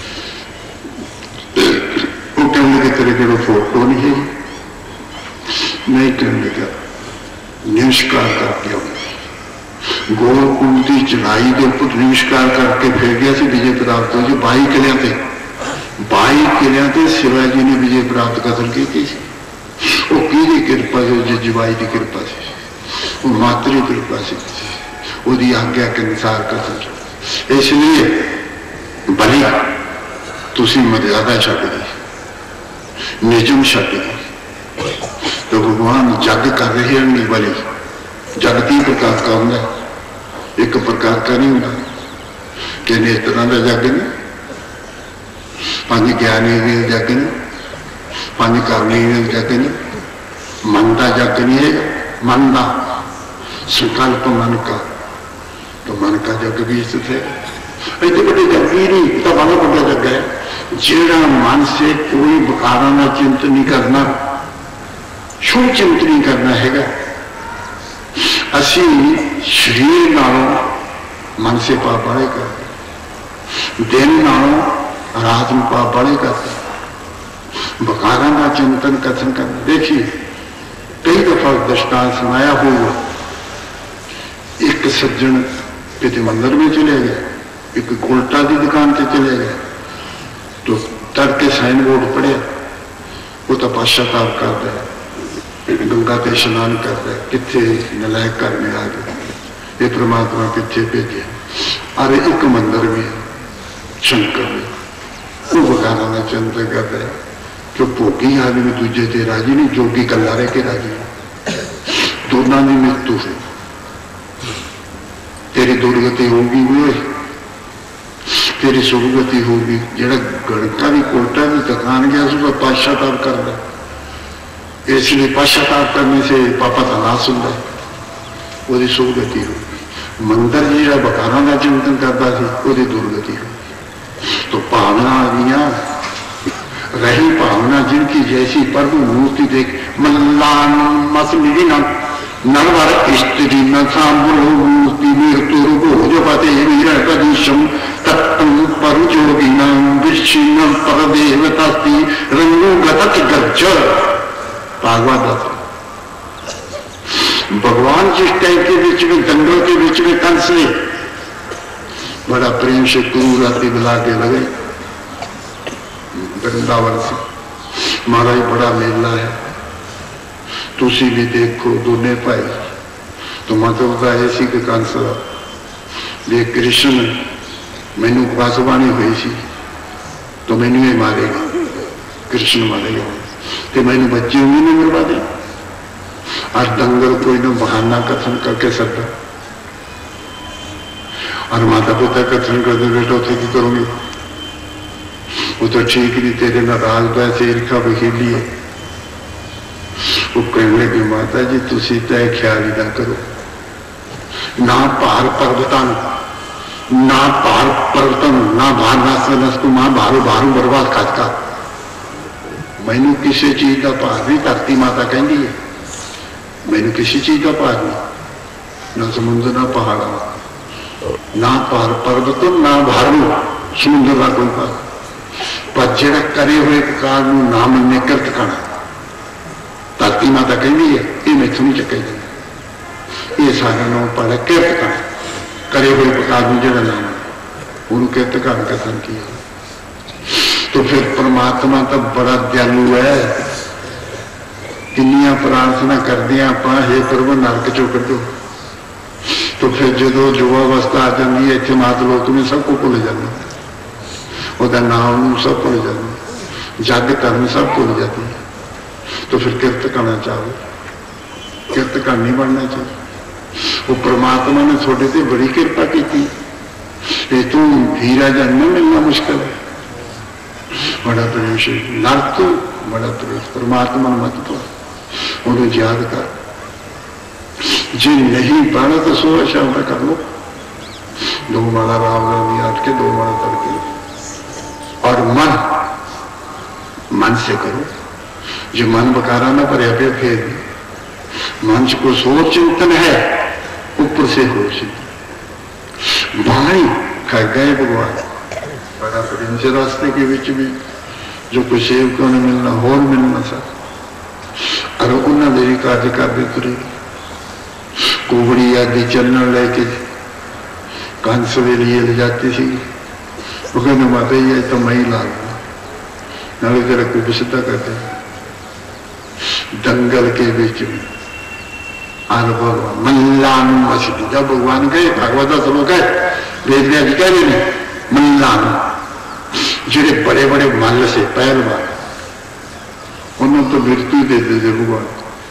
वो कहने की तरह के फोटो नहीं है, नहीं कहने का नमस्कार करके आऊंगी। गोल कुंड की चढ़ाई के ऊपर नमस्कार करके फिर गया से विजय प्राप्त हो, जो बाई किलियां थे, बाई किलियां थे शिवाजी ने विजय प्राप्त कथन की थी। वो की कृपा से, जिवाई की कृपा से, वो मातृ कृपा से, उसकी आज्ञा के अनुसार कथन। इसलिए भली तुसी मर्यादा छड़ दी, निजम छड़ दी, तो भगवान जग कर रहे हैं नहीं वाली। जग तीन प्रकार का होंगे, एक प्रकार का नहीं होगा कि नेत्रों का जग नहीं, पांच ज्ञानी का जग नहीं, पांच करनी का जग नहीं, मन का जग नहीं है, मन का संकल्प मन का, तो मन का जग भी स्थित है। इतने बड़े जग ही नहीं, तो बड़ा बड़ा जग है जेड़ा मन से कोई बकारा ना चिंतन नहीं करना, शुभ चिंतन नहीं करना है। असी शरीर नालों मन से पाप बड़े करते, दिन नालों रात में पाप बड़े करते, बकारा का चिंतन कथन कर। देखिए कई दफा दृष्टांत सुनाया हुआ, एक सज्जन किसी मंदिर में चले गए, एक उल्टा की दुकान से चले गए, तो तड़के साइन बोर्ड पढ़िया, वो तो पश्चाताप कर दे, गंगा पे स्नान कर दे, कितने नलायक घर में आ गए, ये परमात्मा कितने भेजे। अरे एक मंदिर में शंकर में वो बकारा ना चिंतन कर रहे, जो भोगी आदमी दूजे से राजी नहीं, जोगी कला रह के राजी, दोनों की मृत्यु है, तेरी दुर्गति होगी, वो तेरी सुगति होगी। जेड़ा गणका भी कोटा भी दुकान गया उसका पश्चाताप कर रहा, इसलिए पश्चाताप करने से पापा का नाश होता है, वो सुगति होगी। मंदिर जो बकारा का चिंतन करता थी, वो दुर्गति होगी। तो भावना आदियां रही, भावना जिनकी जैसी प्रभु मूर्ति देख, मल्लान मसली न नरवर स्त्री न सांबुलो मूर्ति में तुरु जो पते वीरकदीशम तत्तम परजोगिनां विश्चिन्नं परदेवतास्ति रंगो गतत गज्ज। भागवत भगवान जिस टाइम के बीच में दंडों के बीच में कंस ने बड़ा प्रेम से गुरु रात्रि बुला के लगे वृंदावन से, महाराज बड़ा मेला है, तुसी भी देखो दोने भाई। तो मतलब ऐसी कि कंस ये कृष्ण मैनू पासवानी हुई सी, तो मैनू ये मारेगा, कृष्ण मारेगा, तो मैनू बच्चे होंगे नहीं मरवा दे। और दंगल कोई ना बहाना कथन करके सकता, और माता पिता कथन करते बेटा उसे की करोगे, वो तो ठीक नहीं, तेरे नाराज पैसे ईर्खा वहीली है। वो कहने लगी माता जी तुसी तय ख्याल ही ना करो, ना भार पर्वतन ना भार पर्वतन ना भार नस मां भारो भारू बर्बाद खटका, मैनू किसी चीज का भार नहीं, धरती माता कहती है मैनू किसी चीज का भार नहीं, ना समुद्र ना पहाड़ा ना भार पर्वतन ना भारू समुद्र का कोई भार, पर जेड़ा करे हुए कार ना मनने कृत खाना, धरती माता कहती है ये मैथों नहीं चक्के जाए, ये सारा नाम पढ़ा किरत खाना, करे हुए प्रकार में जड़ा नाम उन्होंने किरत खान कथन किया। तो फिर परमात्मा तो बड़ा दयालु है, किन्नियां प्रार्थना करते हैं आप, हे प्रभु नरक चो कड्डो, तो फिर जो युवावस्था आ जाती है इतने मात लोग ने सब को भुल जाना, वह नाम सब भुल जाना, जग कर्म सब भुल जाती है। तो फिर किरत करना चाहो, किरत कर नहीं बनना चाहिए। वो परमात्मा ने थोड़े से बड़ी कृपा की थी, ये तू हीरा जन्म मिलना मुश्किल है, बड़ा प्रवेश नर तो बड़ा प्रवेश, परमात्मा मत तो उन्हें याद कर, जो नहीं पढ़ा तो सो अच्छा होता कर लो, दो माला राम राम याद के दो माला तड़के, और मन मन से करो, जो मन बकारा ना भरिया पे फेर मन को सोच चिंतन है, ऊपर से हो चिंतन बाणी कर गए भगवान, बड़ा प्रेम से रास्ते के बीच भी जो कुछ सेवकों ने मिलना होर मिलना सा, और उन्हें मेरी कार्य करते तुरे कुबड़ी आदि चलने लेके कंस वे लिए ले जाती थी, वो कहने माता ये तो मैं ही ला नाले तेरा कुछ सिद्धा करते दंगल के बीच में आर भगवान मल्लान मछली, जब भगवान गए भागवत लोग गए वेद व्यास कह रहे मल्लान जेड़े बड़े बड़े मल से पहलवान, उन्होंने तो मृत्यु दे दे दे भगवान।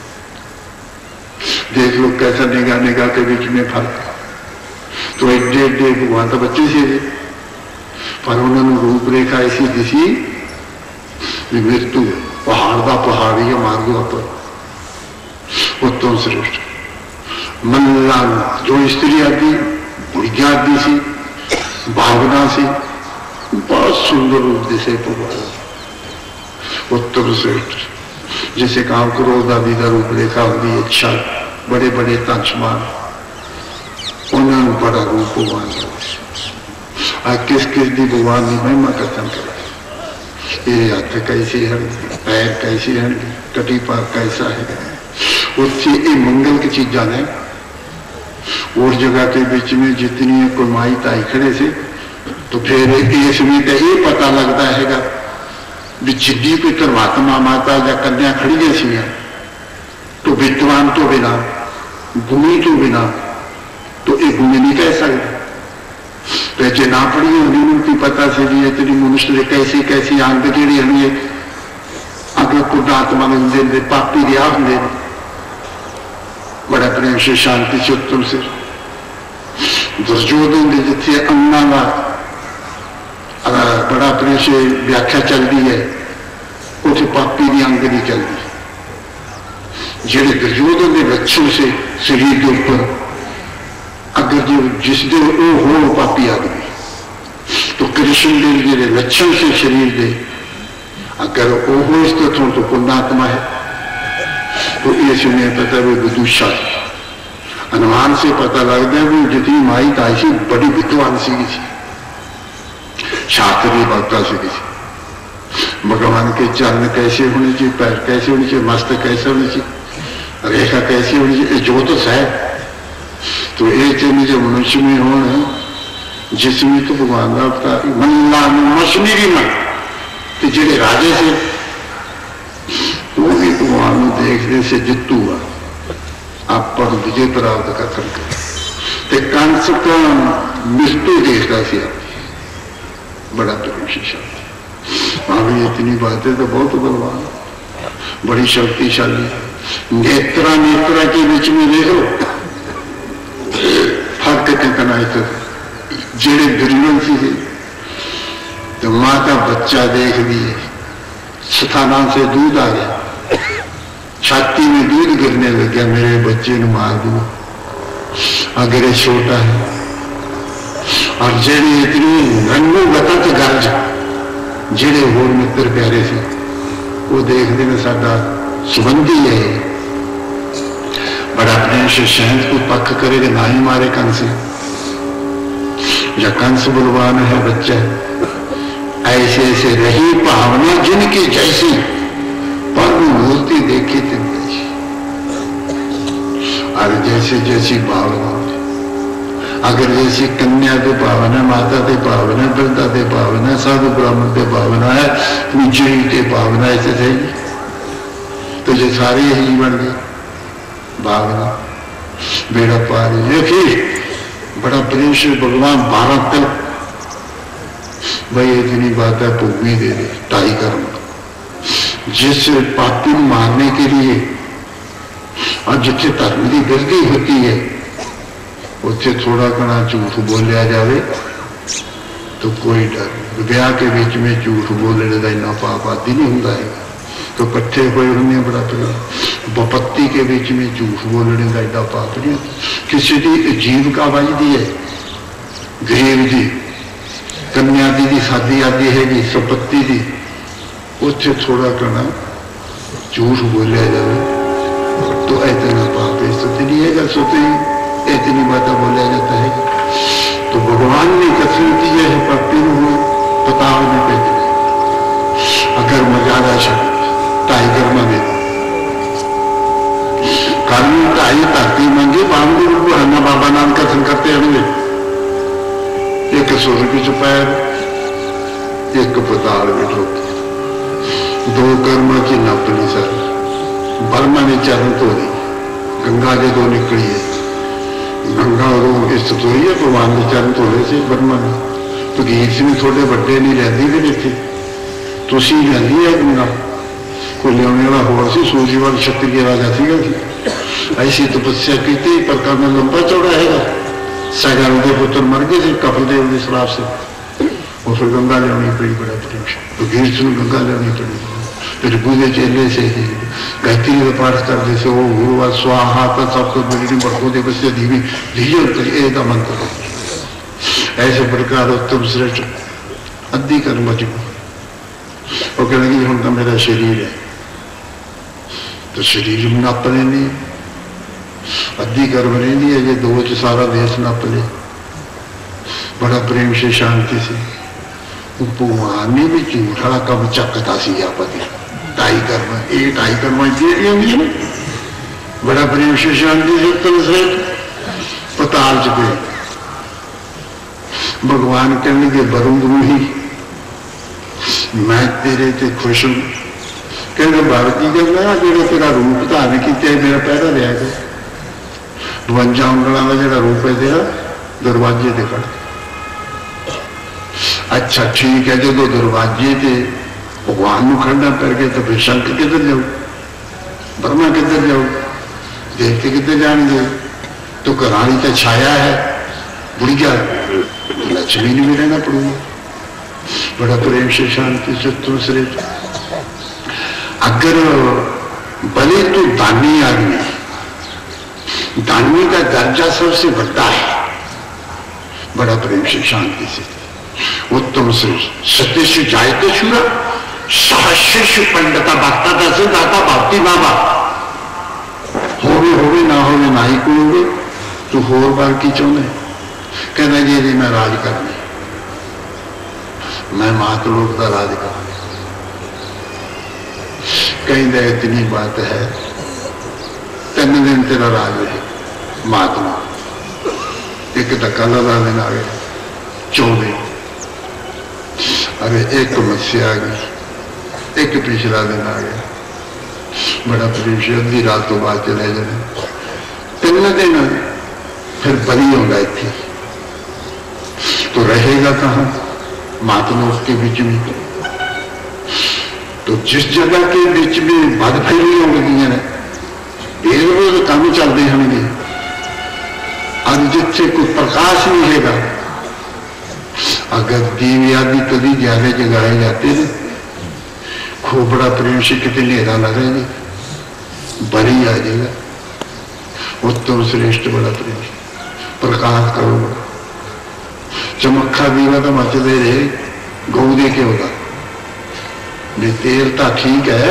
देख लो कैसा निगाह निगाह के बीच में फर्क, तो एडे एडे भगवान तो बच्चे से थे, पर उन्होंने रूपरेखा ऐसी दिसी मृत्यु पहाड़ का पहाड़ी है मार दो पर उत्तम श्रेष्ठ मल्ला जो स्त्री आदि बुढ़िया आदि सी भावना सी बहुत सुंदर रूप जैसे भगवान उत्तम श्रेष्ठ, जैसे काम क्रोध आदि का रूप रेखा होगी इच्छा, बड़े बड़े तंचमान, उन्होंने बड़ा रूप भगवान का, किस किस दी भगवान की महिमा कथन करे, ये हाथ कैसे हैं, पैर कैसे हैं, कटी पार कैसा है, उससे ये मंगल की चीजा ने और जगह के बीच में जितनी कमाई ताई खड़े से, तो फिर इसमें तो ये पता लगता है भी जिद्दी कोई धर्मात्मा माता या कन्या खड़ी जैसी है, तो विद्वान तो बिना गुणी तो बिना तो ये गुणी नहीं कह सकते, तो जे ना पढ़ी होनी उनकी पता से भी इतनी मनुष्य कैसी कैसी आंग जी होनी अगर खुद आत्मा में होंगे पापी रिया होंगे, बड़ा प्रेम से शांति से उत्तम से दुर्योधन के जिथे अन्ना का बड़ा प्रेम से व्याख्या चलती है, उसे पापी की अंग नहीं चलती, जेड़े दुर्योधन के लक्षण से शरीर के ऊपर अगर जो जिस दिन वो हो पापी आदमी, तो कृष्ण के जेड़े लक्षण से शरीर दे अगर वो हो स्थित हो तो पुण्यात्मा है, तो ये सुने पता वो विदुषा अनुमान से पता लगता है वो जितनी माई ताई बड़ी विद्वान सी शास्त्रीय वक्ता सी, भगवान के चरण कैसे होने चाहिए, पैर कैसे होने चाहिए, मस्तक कैसे होने चाहिए, रेखा कैसी होनी चाहिए, जो तो है, तो ये चीज जो मनुष्य में हो जिसमें तो भगवान का अवतार मल्ला मशीनरी मन, तो जेड़े राजे से वो भी भगवान देखने से जितू हुआ आप पर विजय प्राप्त कथन कर, कंस का मृत्यु देखता सी बड़ा प्रशंसा भी इतनी बातें तो बहुत बलवान बड़ी शक्तिशाली, नेत्रा नेत्रा के बीच में देखो फर्क कितना है, तो जेड़े दुर्योधन थे तो माता बच्चा देख दिए, स्थाना से दूध आ गया, छाती में दूध गिरने लग गया, मेरे बच्चे ने मार दो अगर ये छोटा है। और जेड़ी इतनी रंगो गतक गर्ज जेड़े होर मित्र प्यारे से वो देखते हैं साडा संबंधी है, बड़ा अपने से शहद को पक्ष करे ना ही मारे कंस, या कंस बलवान है बच्चा, ऐसे ऐसे रही भावना जिनकी जैसी पर मूर्ति देखी तुम जैसी, और जैसे जैसी भावना अगर जैसी कन्या तो भावना, माता ते भावना, वृद्धा ते भावना, साधु ब्राह्मण ते भावना है, पूजनी ते भावना, ऐसे थे तो ये सारी यही बन गई भावना, बेड़ा पार। देखिए बड़ा प्रेम से भगवान भारत तक भाई इतनी बात है भूमि दे दे टाई कर्म, जिस पापी को मारने के लिए और जिथे धर्म की वृद्धि होती है उसे थोड़ा घना झूठ बोलिया जाए तो कोई डर नहीं। ब्याह के बीच में झूठ बोलने का इन्ना पाप आदि नहीं होता है, तो कट्ठे हुए होंगे बड़ा प्रेम। बपत्ती के बीच में झूठ बोलने का इतना पाप नहीं होता। किसी की जीविका बजती है, गरीब की कन्या की शादी आदि हैगी, संपत्ति की, उसे थोड़ा घना झूठ बोलिया जाए तो इतना पाप स्थिति नहीं है। सोते ही इतनी बातें बोलिया जाता है तो भगवान ने कसम की है पापी हो पता होने पे अगर मजादा टाई कर्म में कानून टाई धरती मंगे बाबू अन्ना बाबा नाम कथन करते होंगे, एक स्वर्ग की पैर एक पताल में ठोके, दो कर्म की नपनी सर बर्मा ने चरण धोरी, गंगा जो दो निकली है, गंगा और इस तो ही है भगवान के चरण धोले से बर्मा ने तो गीत से भी थोड़े बड़े नहीं लैंदी भी नहीं थी तो सी लैंदी है गंगा कोई लियाने वाला होर सी सूर्य वाल क्षत्रिय राजा सीगा, ऐसी तपस्या की थी पर कर्म लंबा चौड़ा है। सैगल के पुत्र मर गए थे कपिल देव के श्राप से, और फिर गंगा लियानी पड़ी, बड़ा प्रेम तो गीत से गंगा लियानी पड़ी। फिर पूरे चेले से ही गायत्री का पाठ करते से वो गुरुवार स्वाहा पर सबको बड़ी बड़कों के बच्चे धीमी धीरे एक मंत्र। ऐसे प्रकार उत्तम श्रेष्ठ अद्धी कर्म चुका वो कहने की हम तो मेरा शरीर है तो शरीर में नप लेनी, अद्धी कर्म लेनी है, ये दो च सारा देश नप ले, बड़ा प्रेम से शांति से भगवान ने भी झूठ वाला कम चकता सी आपत्ति टाई कर्म, ये टाई कर्म होंगी ना, बड़ा प्रेम से शांति से उत्तम श्रेष्ठ पताल च गए। भगवान कहने के वरुण ही मैं तेरे ते खुश हूं, कहने भारत की कहना जो तेरा रूप धारण किया मेरा पहला लिया गया, बवंजा उंगलों का जो रूप है तेरा दरवाजे से खड़ा। अच्छा ठीक है, जो दरवाजे से भगवान को खड़ना कर गए तो फिर शंकर किधर जाओ, ब्रह्मा किधर जाओ, देवते किधर जाएंगे, तो घरानी तो छाया है बुढ़िया लक्ष्मी ने भी रहना पड़ेगा। बड़ा प्रेम से शांति से तुम श्रेष्ठ अगर भले तो दानी आदमी, दानी का दर्जा सबसे बढ़ता है, बड़ा प्रेम से शांति से उत्तम श्रेष्ठ सत्यशु जायते छुरा सहस्रशु पंडिता भक्ता दस दाता भक्ति बाबा होवे होवे ना होवे ना ही कोई होवे तू होर बार की चाहने कहना जी जी मैं राज करनी, मैं मात लोक का राज करनी, कहते इतनी बात है तीन दिन तेरा राज है महात्मा, एक धक्का लगा दिन आ गया चौदह, अरे एक मत्स्य आ गई, एक पिछला दिन आ गया, बड़ा प्रेम से अद्धी रात तो बाद चले जाने, तीन दिन फिर बली होगा इतनी तो रहेगा कहां महात्मा उसके बीच में, तो जिस जगह के बीच में बद फैली होंगी ने बेरोज काम चलते होंगे और जिथे कोई प्रकाश नहीं है अगर दीव आदि कभी ज्यादा जगाए जाते थे, खूब बड़ा प्रेम से कितने नेरा न रहे जी, बरी आ जाएगा। उत्तम श्रेष्ठ बड़ा प्रेम, प्रकाश करो बड़ा, चमक्खा दीवा तो मचते रहे, गऊ दे के होगा भी तेल तो ठीक है,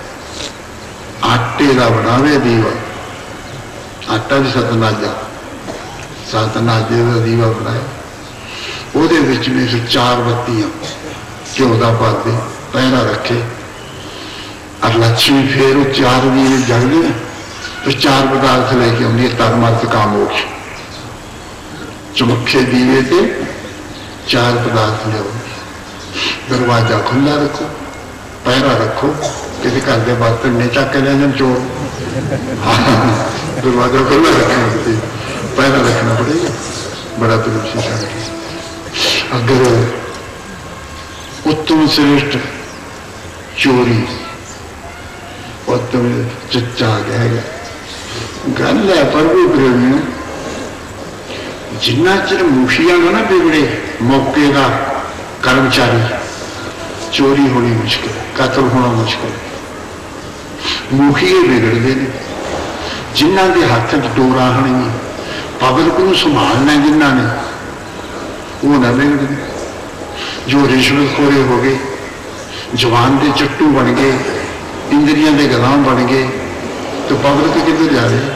आटे का बनावे दीवा, आटा भी सतनाजा, सतनाजे का दीवा बनाए, ਉਹਦੇ ਵਿੱਚ ਵੀ ਫਿਰ चार बत्तियां घ्यो का पाते पहरा रखे, और लक्ष्मी फिर वो चार दीवे जगते हैं, तो चार पदार्थ लेके आती है, तर मर्द काम मोक्ष। चमखे दीवे से चार पदार्थ लियाओ, दरवाजा खुला रखो, पहरा रखो, किसी घर के बर्तन नहीं चक के ले जान चोर, दरवाजा खुला रखना, पहरा रखना पड़ेगा, बड़ा प्रेम। अगर उत्तम श्रेष्ठ चोरी उत्तम चच्चा कहेगा गल है, पर भी प्रेमियों जिन्ना चिर मुखिया ना ना बिगड़े मौके का कर्मचारी, चोरी होनी मुश्किल, कतल होना मुश्किल। मुखिए बिगड़ते हैं जिन्हों के हाथ च डोरा हनी, पब्लिक को संभालना जिन्हों ने, वो ना बिगड़े। जो रिश्वतखोरे हो गए, जवान के चट्टू बन गए, इंद्रियों के गुलाम बन गए, तो पब्लिक किधर जा रही।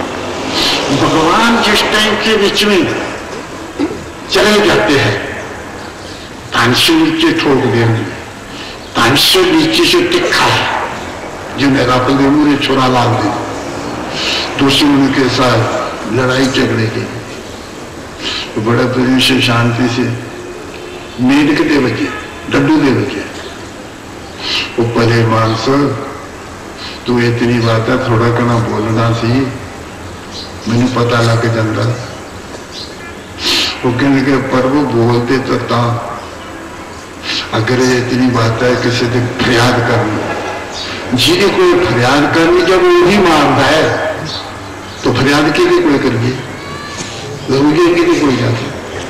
भगवान जिस टाइम के बीच में चले जाते हैं, तानसे नीचे ठोक देंगे, तानसे नीचे से तिखा है, जिन्हें रब के मुरे छुरा लाल दे, दुश्मन के साथ लड़ाई झगड़े की, तो बड़ा प्रेम से शांति से मेढक दे बजे, डड्डू दे बजे, वो परे मानस तू इतनी बात है, थोड़ा कना बोलना सी, मैंने पता लग जाता। वो कहने के पर वो बोलते तो ता, अगर इतनी बात है किसी से फरियाद करनी, जिन्हें कोई फरियाद करनी जब वो ही मारता है, तो फरियाद के लिए कोई करिए, लोगे के लिए कोई जाते।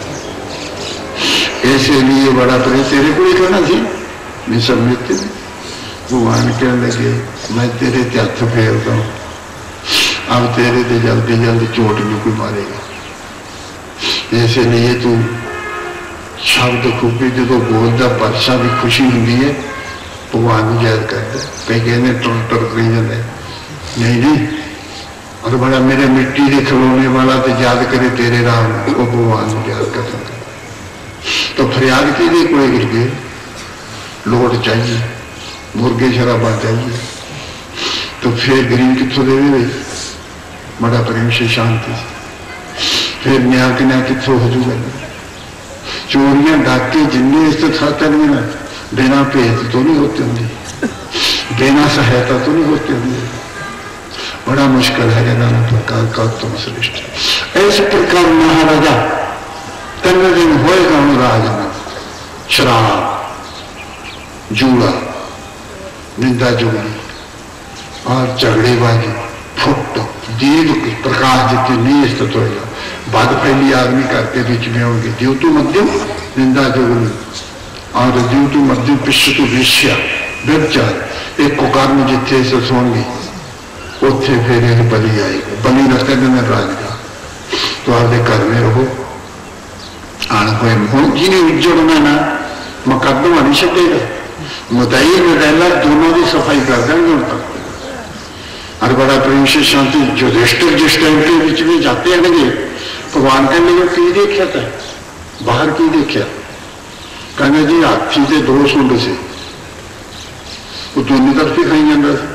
इसलिए बड़ा प्रेम तेरे को ही करना थी, नहीं समझते। भगवान कहने लगे मैं तेरे ते हथ फेरता हूं, अब तेरे ते जल्दी जल्दी चोट नहीं कोई मारेगा। इसलिए तू शब्द खूबी जो बोलता परसा भी खुशी होंगी है, भगवान याद करता। कई कहने टुर टुर करी जाते, नहीं नहीं, और बड़ा मेरे मिट्टी के खिलौने वाला तो याद करे तेरे राम, वो भगवान याद कर सकता। तो फरियाद की लिए कोई गिरगे, लोट चाहिए, मुर्गे शराबा चाहिए, तो फिर गरीब कितों देवे भाई, बड़ा प्रेम से शांति से, फिर न्याय के न्याय कितों हजूगा। चोरियां डाके जिन्हें इस खाता नहीं ना, बिना भेद तो नहीं होते होंगे, बिना सहायता तो नहीं होते होंगे, बड़ा मुश्किल है नाना प्रकार का उत्तम श्रेष्ठ। इस प्रकार महाराजा तीन दिन होएगा राज में, शराब, जूड़ा, निंदा जुगली और झगड़ेबाजी, फुट दीर्घ प्रकाश जितने नहीं स्थित होएगा। बाद फैली आदमी करके बीच में होंगे द्योतु मध्यम निंदा जुगली और द्योतु मध्यम पिछतु विष्या व्यवचार, एक कुकर्म जिथे से सोंगे उत्थे फिर एक बलि आएगा। बलि रखते दिन राज का, तो आपके घर में रहो आन हुए हूँ जिन्हें उज्जड़ना ना मुकदमा नहीं छेगा, मुदई मुदैला दोनों की सफाई कर देंगे उन तक। और बड़ा प्रेम से शांति जो रिश्ते जिस टाइम के बीच में जाते हैं लगे, भगवान कहने लगे की देखा था, बाहर की देखा, कहने जी हाथी से दो सुंड से वो दोनों तरफ ही खाई जाता था।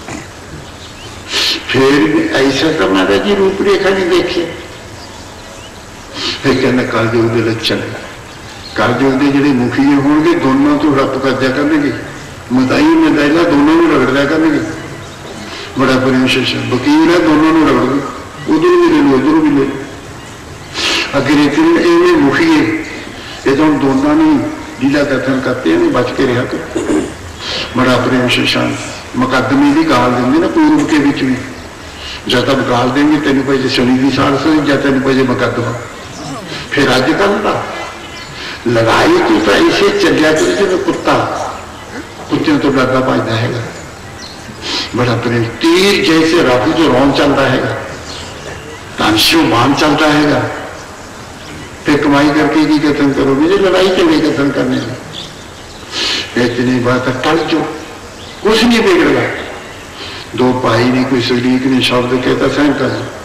फिर भी ऐसा तो महाराज जी रूपरेखा नहीं देखी। फिर कहना कालयुग के लक्षण, कालयुग के ਜਿਹੜੇ मुखिए होंगे दोनों तो रब कर दिया करेंगे, मदाई मदाइला दोनों में रगड़ दिया करेंगे। बड़ा प्रेम से वकील है, दोनों में रगड़ दो, उधर भी ले लो उधर भी ले लो। अगर इतने मुखिए ये तो दोनों ने लीला कथन करते हैं, बच के रहा कर। बड़ा प्रेम से शांत मुकदमे की गाल देंगे ना पूर्व के बीच में, जब तक गाल देंगे तेन भाई शनि की साड़ से या तेन भाई मुकदमा। फिर अजकल का लड़ाई तू तो ऐसे चलिया करी जिवें कुत्ता कुत्तियों तो डरदा भजदा है, बड़ा प्रेम तीर जैसे राहु जो रौन चलता है, तानशियों बाण चलता है, फिर कमाई करके की कथन करोगे जो लड़ाई चले कथन करने में। इतनी बात है, टल जो कुछ नहीं बिगड़ेगा। दो भाई नहीं, कोई सलीक नहीं, शब्द कहता सहन कर